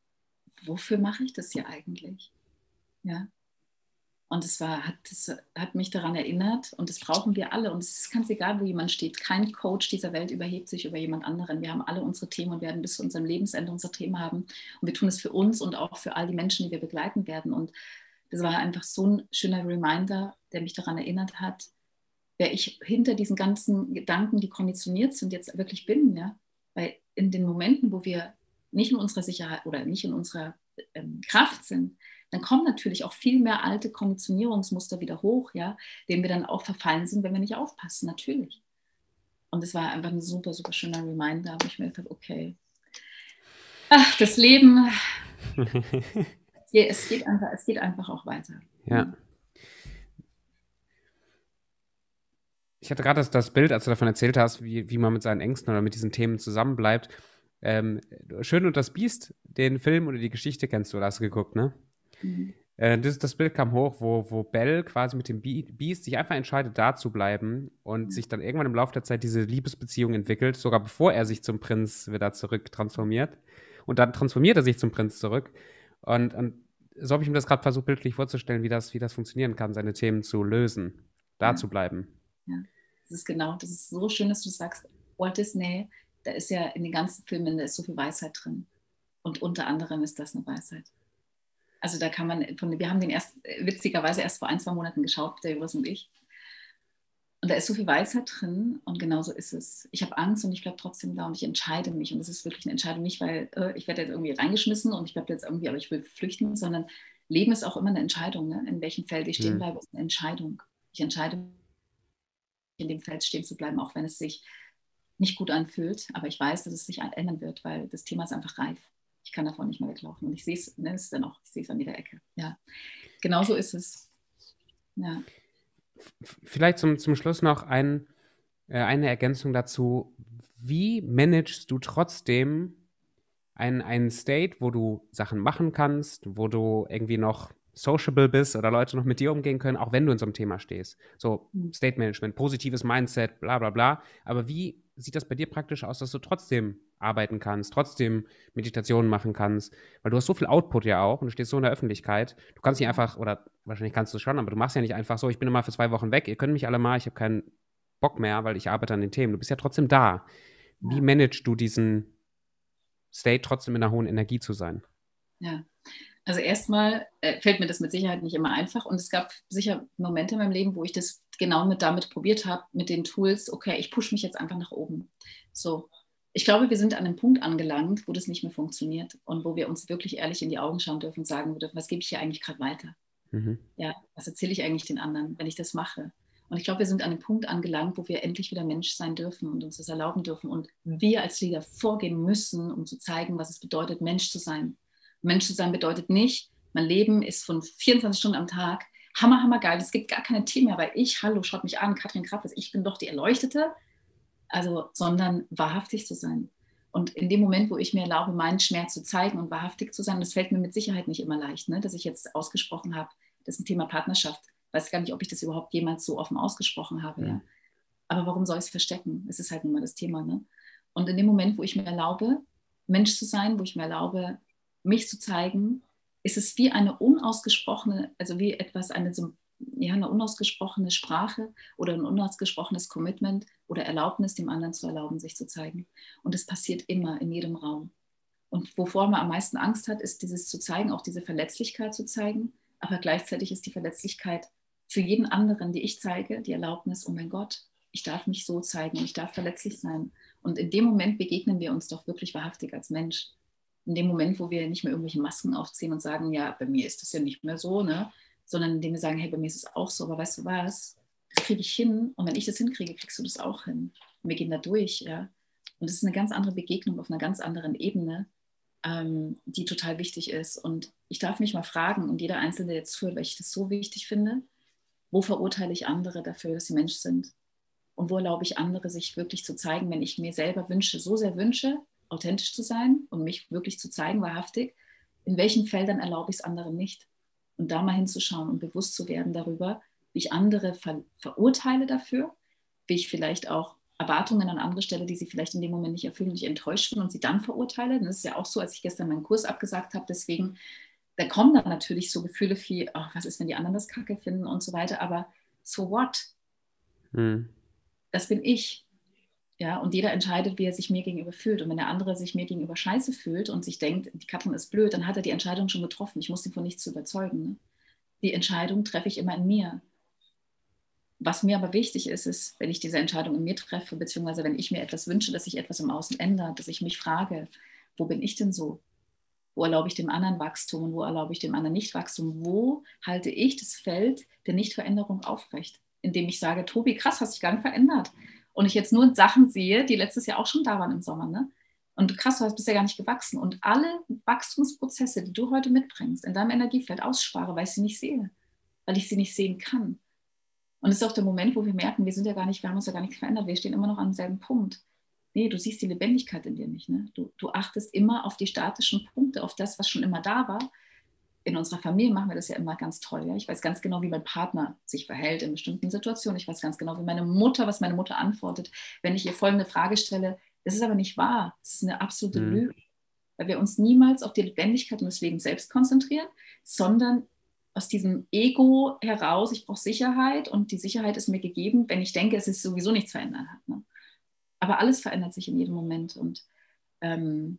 wofür mache ich das hier eigentlich? Ja. Und es war, hat, das hat mich daran erinnert, und das brauchen wir alle. Und es ist ganz egal, wo jemand steht. Kein Coach dieser Welt überhebt sich über jemand anderen. Wir haben alle unsere Themen und werden bis zu unserem Lebensende unsere Themen haben. Und wir tun es für uns und auch für all die Menschen, die wir begleiten werden. Und das war einfach so ein schöner Reminder, der mich daran erinnert hat, wer ich hinter diesen ganzen Gedanken, die konditioniert sind, jetzt wirklich bin. Ja? Weil in den Momenten, wo wir nicht in unserer Sicherheit oder nicht in unserer ähm, Kraft sind, dann kommen natürlich auch viel mehr alte Konditionierungsmuster wieder hoch, ja, denen wir dann auch verfallen sind, wenn wir nicht aufpassen, natürlich. Und es war einfach ein super, super schöner Reminder, wo ich mir gedacht habe, okay, ach, das Leben, es geht einfach, es geht einfach auch weiter. Ja. Ich hatte gerade das, das Bild, als du davon erzählt hast, wie, wie man mit seinen Ängsten oder mit diesen Themen zusammenbleibt. Ähm, Schön und das Biest, den Film oder die Geschichte kennst du, oder hast du geguckt, ne? Mhm. Äh, das, das Bild kam hoch, wo, wo Belle quasi mit dem Biest sich einfach entscheidet, da zu bleiben und mhm. sich dann irgendwann im Laufe der Zeit diese Liebesbeziehung entwickelt, sogar bevor er sich zum Prinz wieder zurück transformiert. Und dann transformiert er sich zum Prinz zurück. Und, und so habe ich mir das gerade versucht, bildlich vorzustellen, wie das, wie das funktionieren kann, seine Themen zu lösen, da ja. zu bleiben. Ja, das ist genau, das ist so schön, dass du sagst, Walt Disney, da ist ja in den ganzen Filmen, da ist so viel Weisheit drin. Und unter anderem ist das eine Weisheit. Also da kann man, von, wir haben den erst witzigerweise erst vor ein, zwei Monaten geschaut, der Joris und ich. Und da ist so viel Weisheit drin und genauso ist es. Ich habe Angst und ich bleibe trotzdem da und ich entscheide mich. Und das ist wirklich eine Entscheidung, nicht weil äh, ich werde jetzt irgendwie reingeschmissen und ich bleibe jetzt irgendwie, aber ich will flüchten, sondern Leben ist auch immer eine Entscheidung, ne? In welchem Feld ich stehen Hm. bleibe, ist eine Entscheidung. Ich entscheide, in dem Feld stehen zu bleiben, auch wenn es sich nicht gut anfühlt, aber ich weiß, dass es sich ändern wird, weil das Thema ist einfach reif. Ich kann davon nicht mehr weglaufen und ich sehe es, ne, ist dann auch, ich sehe es an jeder Ecke. Ja, genau so ist es. Ja. Vielleicht zum, zum Schluss noch ein, äh, eine Ergänzung dazu. Wie managst du trotzdem ein, ein State, wo du Sachen machen kannst, wo du irgendwie noch sociable bist oder Leute noch mit dir umgehen können, auch wenn du in so einem Thema stehst? So Hm. State Management, positives Mindset, bla bla bla. Aber wie sieht das bei dir praktisch aus, dass du trotzdem arbeiten kannst, trotzdem Meditationen machen kannst? Weil du hast so viel Output ja auch und du stehst so in der Öffentlichkeit. Du kannst nicht einfach, oder wahrscheinlich kannst du es schon, aber du machst ja nicht einfach so, ich bin immer für zwei Wochen weg, ihr könnt mich alle mal, ich habe keinen Bock mehr, weil ich arbeite an den Themen. Du bist ja trotzdem da. Wie Ja. managst du diesen State, trotzdem in einer hohen Energie zu sein? Ja, also erstmal äh, fällt mir das mit Sicherheit nicht immer einfach und es gab sicher Momente in meinem Leben, wo ich das genau mit damit probiert habe, mit den Tools, okay, ich pushe mich jetzt einfach nach oben. So, ich glaube, wir sind an einem Punkt angelangt, wo das nicht mehr funktioniert und wo wir uns wirklich ehrlich in die Augen schauen dürfen und sagen dürfen, was gebe ich hier eigentlich gerade weiter? Mhm. Ja, was erzähle ich eigentlich den anderen, wenn ich das mache? Und ich glaube, wir sind an einem Punkt angelangt, wo wir endlich wieder Mensch sein dürfen und uns das erlauben dürfen und wir als Leader vorgehen müssen, um zu zeigen, was es bedeutet, Mensch zu sein. Mensch zu sein bedeutet nicht, mein Leben ist von vierundzwanzig Stunden am Tag hammer, hammer geil. Es gibt gar keine Themen mehr, weil ich, hallo, schaut mich an, Katrin Kraft, ich bin doch die Erleuchtete, also, sondern wahrhaftig zu sein. Und in dem Moment, wo ich mir erlaube, meinen Schmerz zu zeigen und wahrhaftig zu sein, das fällt mir mit Sicherheit nicht immer leicht, ne, dass ich jetzt ausgesprochen habe, das ist ein Thema Partnerschaft. Ich weiß gar nicht, ob ich das überhaupt jemals so offen ausgesprochen habe. Mhm. Ja. Aber warum soll ich es verstecken? Es ist halt nun mal das Thema. Ne? Und in dem Moment, wo ich mir erlaube, Mensch zu sein, wo ich mir erlaube, mich zu zeigen, ist es wie eine unausgesprochene, also wie etwas, eine, ja, eine unausgesprochene Sprache oder ein unausgesprochenes Commitment oder Erlaubnis, dem anderen zu erlauben, sich zu zeigen. Und es passiert immer in jedem Raum. Und wovor man am meisten Angst hat, ist dieses zu zeigen, auch diese Verletzlichkeit zu zeigen. Aber gleichzeitig ist die Verletzlichkeit für jeden anderen, die ich zeige, die Erlaubnis, oh mein Gott, ich darf mich so zeigen und ich darf verletzlich sein. Und in dem Moment begegnen wir uns doch wirklich wahrhaftig als Mensch. In dem Moment, wo wir nicht mehr irgendwelche Masken aufziehen und sagen, ja, bei mir ist das ja nicht mehr so, ne? Sondern indem wir sagen, hey, bei mir ist es auch so, aber weißt du was, das kriege ich hin und wenn ich das hinkriege, kriegst du das auch hin. Und wir gehen da durch, ja. Und das ist eine ganz andere Begegnung auf einer ganz anderen Ebene, ähm, die total wichtig ist. Und ich darf mich mal fragen, und jeder Einzelne, der jetzt zuhört, weil ich das so wichtig finde, wo verurteile ich andere dafür, dass sie Mensch sind? Und wo erlaube ich andere, sich wirklich zu zeigen, wenn ich mir selber wünsche, so sehr wünsche, authentisch zu sein und mich wirklich zu zeigen, wahrhaftig, in welchen Feldern erlaube ich es anderen nicht? Und da mal hinzuschauen und bewusst zu werden darüber, wie ich andere ver verurteile dafür, wie ich vielleicht auch Erwartungen an andere stelle, die sie vielleicht in dem Moment nicht erfüllen und ich enttäuscht bin und sie dann verurteile. Das ist ja auch so, als ich gestern meinen Kurs abgesagt habe, deswegen, da kommen dann natürlich so Gefühle wie, ach, was ist, wenn die anderen das Kacke finden und so weiter, aber so what? Hm. Das bin ich. Ja, und jeder entscheidet, wie er sich mir gegenüber fühlt. Und wenn der andere sich mir gegenüber scheiße fühlt und sich denkt, die Katrin ist blöd, dann hat er die Entscheidung schon getroffen. Ich muss ihn von nichts zu überzeugen. Ne? Die Entscheidung treffe ich immer in mir. Was mir aber wichtig ist, ist, wenn ich diese Entscheidung in mir treffe, beziehungsweise wenn ich mir etwas wünsche, dass sich etwas im Außen ändert, dass ich mich frage, wo bin ich denn so? Wo erlaube ich dem anderen Wachstum und wo erlaube ich dem anderen nicht Wachstum? Wo halte ich das Feld der Nichtveränderung aufrecht? Indem ich sage, Tobi, krass, hast dich gar nicht verändert. Und ich jetzt nur Sachen sehe, die letztes Jahr auch schon da waren im Sommer. Ne? Und krass, du hast bisher gar nicht gewachsen. Und alle Wachstumsprozesse, die du heute mitbringst, in deinem Energiefeld ausspare, weil ich sie nicht sehe. Weil ich sie nicht sehen kann. Und es ist auch der Moment, wo wir merken, wir sind ja gar nicht, wir haben uns ja gar nicht verändert, wir stehen immer noch am selben Punkt. Nee, du siehst die Lebendigkeit in dir nicht. Ne? Du, du achtest immer auf die statischen Punkte, auf das, was schon immer da war. In unserer Familie machen wir das ja immer ganz toll. Ja? Ich weiß ganz genau, wie mein Partner sich verhält in bestimmten Situationen. Ich weiß ganz genau, wie meine Mutter, was meine Mutter antwortet, wenn ich ihr folgende Frage stelle. Das ist aber nicht wahr. Das ist eine absolute mhm. Lüge. Weil wir uns niemals auf die Lebendigkeit und das Leben selbst konzentrieren, sondern aus diesem Ego heraus, ich brauche Sicherheit und die Sicherheit ist mir gegeben, wenn ich denke, es ist sowieso nichts verändert hat. Ne? Aber alles verändert sich in jedem Moment und ähm,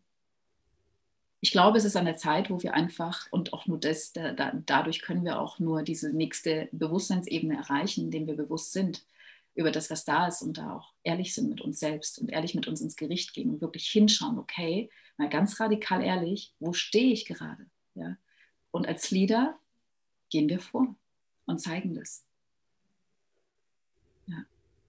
ich glaube, es ist an der Zeit, wo wir einfach, und auch nur das, da, da, dadurch können wir auch nur diese nächste Bewusstseinsebene erreichen, indem wir bewusst sind über das, was da ist und da auch ehrlich sind mit uns selbst und ehrlich mit uns ins Gericht gehen und wirklich hinschauen, okay, mal ganz radikal ehrlich, wo stehe ich gerade? Ja? Und als Leader gehen wir vor und zeigen das. Ja.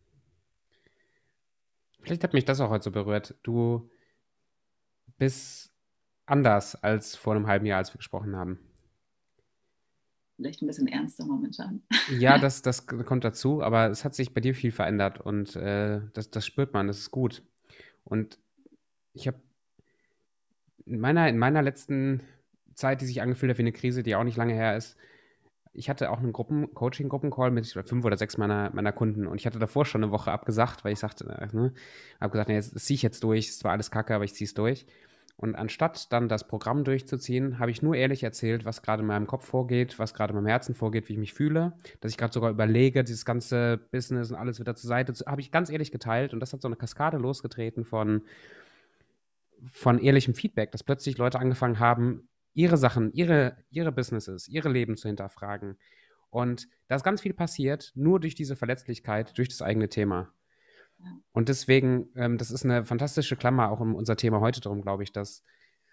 Vielleicht hat mich das auch heute so berührt. Du bist anders als vor einem halben Jahr, als wir gesprochen haben. Vielleicht ein bisschen ernster momentan. Ja, das, das kommt dazu, aber es hat sich bei dir viel verändert und äh, das, das spürt man, das ist gut. Und ich habe in meiner, in meiner letzten Zeit, die sich angefühlt hat wie eine Krise, die auch nicht lange her ist, ich hatte auch einen Gruppen, Coaching-Gruppencall mit ich glaub, fünf oder sechs meiner, meiner Kunden und ich hatte davor schon eine Woche abgesagt, weil ich sagte, äh, ne, habe gesagt, nee, jetzt ziehe ich jetzt durch, es war alles kacke, aber ich ziehe es durch. Und anstatt dann das Programm durchzuziehen, habe ich nur ehrlich erzählt, was gerade in meinem Kopf vorgeht, was gerade in meinem Herzen vorgeht, wie ich mich fühle, dass ich gerade sogar überlege, dieses ganze Business und alles wieder zur Seite zu, habe ich ganz ehrlich geteilt und das hat so eine Kaskade losgetreten von, von ehrlichem Feedback, dass plötzlich Leute angefangen haben, ihre Sachen, ihre, ihre Businesses, ihre Leben zu hinterfragen. Und da ist ganz viel passiert, nur durch diese Verletzlichkeit, durch das eigene Thema. Und deswegen, ähm, das ist eine fantastische Klammer auch um unser Thema heute drum, glaube ich, dass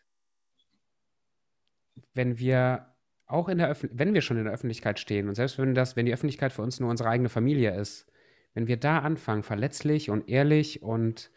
wenn wir auch in der Öffn- wenn wir schon in der Öffentlichkeit stehen und selbst wenn das, wenn die Öffentlichkeit für uns nur unsere eigene Familie ist, wenn wir da anfangen, verletzlich und ehrlich und,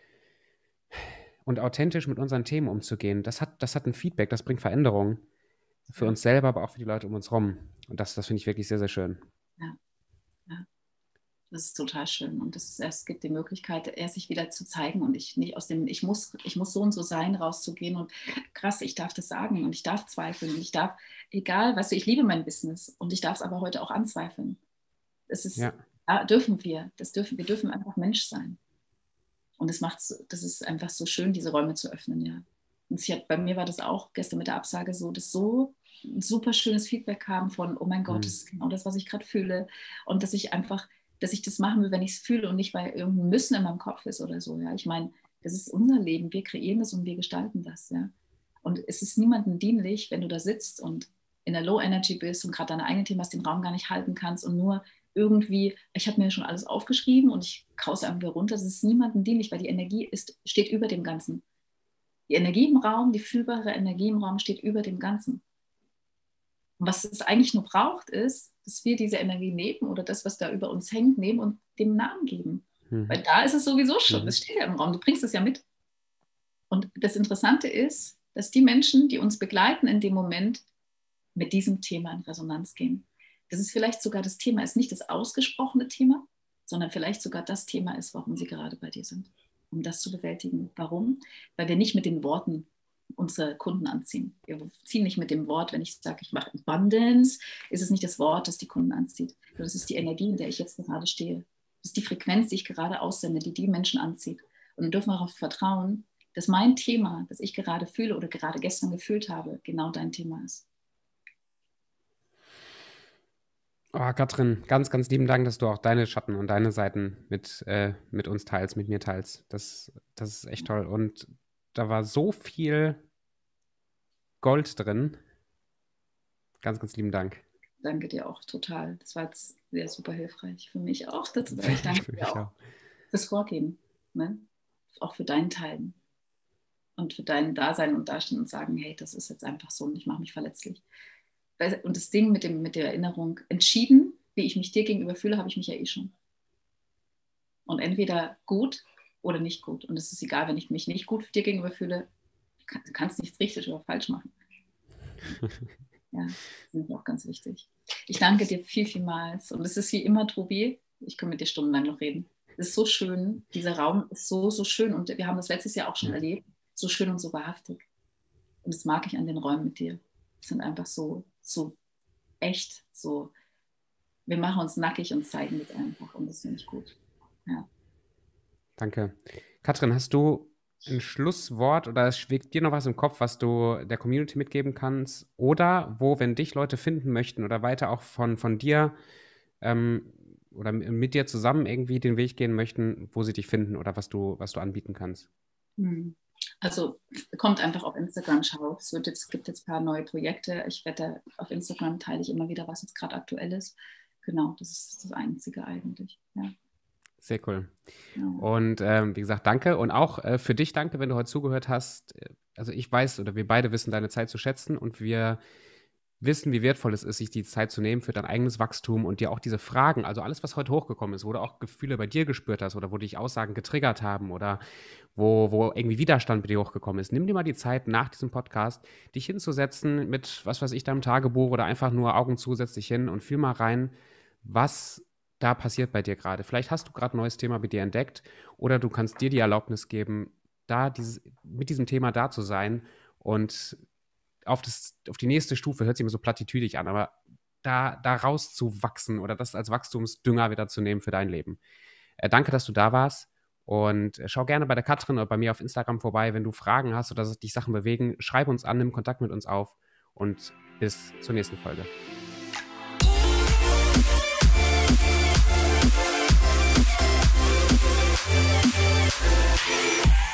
und authentisch mit unseren Themen umzugehen, das hat, das hat ein Feedback, das bringt Veränderung für Ja. uns selber, aber auch für die Leute um uns rum. Und das, das finde ich wirklich sehr, sehr schön. Ja. Ja. Das ist total schön und das ist, es gibt die Möglichkeit, er sich wieder zu zeigen und ich nicht aus dem, ich muss, ich muss so und so sein, rauszugehen und krass, ich darf das sagen und ich darf zweifeln und ich darf, egal, weißt du, ich liebe mein Business und ich darf es aber heute auch anzweifeln. Das ist, Ja. da dürfen wir, das dürfen, wir dürfen einfach Mensch sein. Und das macht, das ist einfach so schön, diese Räume zu öffnen, ja. Und ich hab, bei mir war das auch gestern mit der Absage so, dass so ein super schönes Feedback kam von, oh mein Gott, Mhm. das ist genau das, was ich gerade fühle. Und dass ich einfach, dass ich das machen will, wenn ich es fühle und nicht, weil irgendein Müssen in meinem Kopf ist oder so. Ja, ich meine, das ist unser Leben, wir kreieren das und wir gestalten das. Ja, und es ist niemandem dienlich, wenn du da sitzt und in der Low Energy bist und gerade deine eigenen Themen hast, den Raum gar nicht halten kannst und nur irgendwie, ich habe mir schon alles aufgeschrieben und ich krause einfach runter. Das ist niemandem dienlich, weil die Energie ist, steht über dem Ganzen. Die Energie im Raum, die fühlbare Energie im Raum steht über dem Ganzen. Und was es eigentlich nur braucht, ist, dass wir diese Energie nehmen oder das, was da über uns hängt, nehmen und dem Namen geben. Mhm. Weil da ist es sowieso schon, mhm. Das steht ja im Raum, du bringst es ja mit. Und das Interessante ist, dass die Menschen, die uns begleiten in dem Moment, mit diesem Thema in Resonanz gehen. Das ist vielleicht sogar das Thema, ist nicht das ausgesprochene Thema, sondern vielleicht sogar das Thema ist, warum sie gerade bei dir sind, um das zu bewältigen. Warum? Weil wir nicht mit den Worten unsere Kunden anziehen. Wir ziehen nicht mit dem Wort, wenn ich sage, ich mache Abundance, ist es nicht das Wort, das die Kunden anzieht. Das ist die Energie, in der ich jetzt gerade stehe. Das ist die Frequenz, die ich gerade aussende, die die Menschen anzieht. Und wir dürfen darauf vertrauen, dass mein Thema, das ich gerade fühle oder gerade gestern gefühlt habe, genau dein Thema ist. Oh, Katrin, ganz, ganz lieben Dank, dass du auch deine Schatten und deine Seiten mit, äh, mit uns teilst, mit mir teilst. Das, das ist echt toll. Und da war so viel Gold drin. Ganz, ganz lieben Dank. Danke dir auch total. Das war jetzt sehr super hilfreich für mich auch. Das, ich danke dir auch, auch fürs Vorgehen. Ne? Auch für dein Teilen. Und für dein Dasein und Dastehen und sagen, hey, das ist jetzt einfach so und ich mache mich verletzlich. Und das Ding mit, dem, mit der Erinnerung, entschieden, wie ich mich dir gegenüber fühle, habe ich mich ja eh schon. Und entweder gut oder nicht gut. Und es ist egal, wenn ich mich nicht gut dir gegenüber fühle, kann, du kannst nichts richtig oder falsch machen. Ja, das finde ich auch ganz wichtig. Ich danke dir viel, vielmals. Und es ist wie immer, Tobi, ich kann mit dir stundenlang noch reden. Es ist so schön, dieser Raum ist so, so schön. Und wir haben das letztes Jahr auch schon ja. erlebt. So schön und so wahrhaftig. Und das mag ich an den Räumen mit dir. Die sind einfach so, so echt, so, wir machen uns nackig und zeigen das einfach und das finde ich gut. Ja. Danke. Katrin, hast du ein Schlusswort oder es schwebt dir noch was im Kopf, was du der Community mitgeben kannst? Oder wo, wenn dich Leute finden möchten oder weiter auch von, von dir ähm, oder mit dir zusammen irgendwie den Weg gehen möchten, wo sie dich finden oder was du, was du anbieten kannst? Hm. Also kommt einfach auf Instagram, schau. Es wird jetzt, gibt jetzt ein paar neue Projekte. Ich werde auf Instagram teile ich immer wieder, was jetzt gerade aktuell ist. Genau, das ist das Einzige eigentlich. Ja. Sehr cool. Ja. Und ähm, wie gesagt, danke. Und auch äh, für dich danke, wenn du heute zugehört hast. Also ich weiß oder wir beide wissen deine Zeit zu schätzen und wir wissen, wie wertvoll es ist, sich die Zeit zu nehmen für dein eigenes Wachstum und dir auch diese Fragen, also alles, was heute hochgekommen ist, wo du auch Gefühle bei dir gespürt hast oder wo dich Aussagen getriggert haben oder wo, wo irgendwie Widerstand bei dir hochgekommen ist. Nimm dir mal die Zeit, nach diesem Podcast dich hinzusetzen mit, was weiß ich, deinem Tagebuch oder einfach nur Augen zu, setz dich hin und fühl mal rein, was da passiert bei dir gerade. Vielleicht hast du gerade ein neues Thema bei dir entdeckt oder du kannst dir die Erlaubnis geben, da dieses, mit diesem Thema da zu sein und auf, das, auf die nächste Stufe, hört sich immer so plattitüdig an, aber da, da rauszuwachsen oder das als Wachstumsdünger wieder zu nehmen für dein Leben. Äh, danke, dass du da warst und äh, schau gerne bei der Katrin oder bei mir auf Instagram vorbei, wenn du Fragen hast oder dich Sachen bewegen, schreib uns an, nimm Kontakt mit uns auf und bis zur nächsten Folge. Yeah.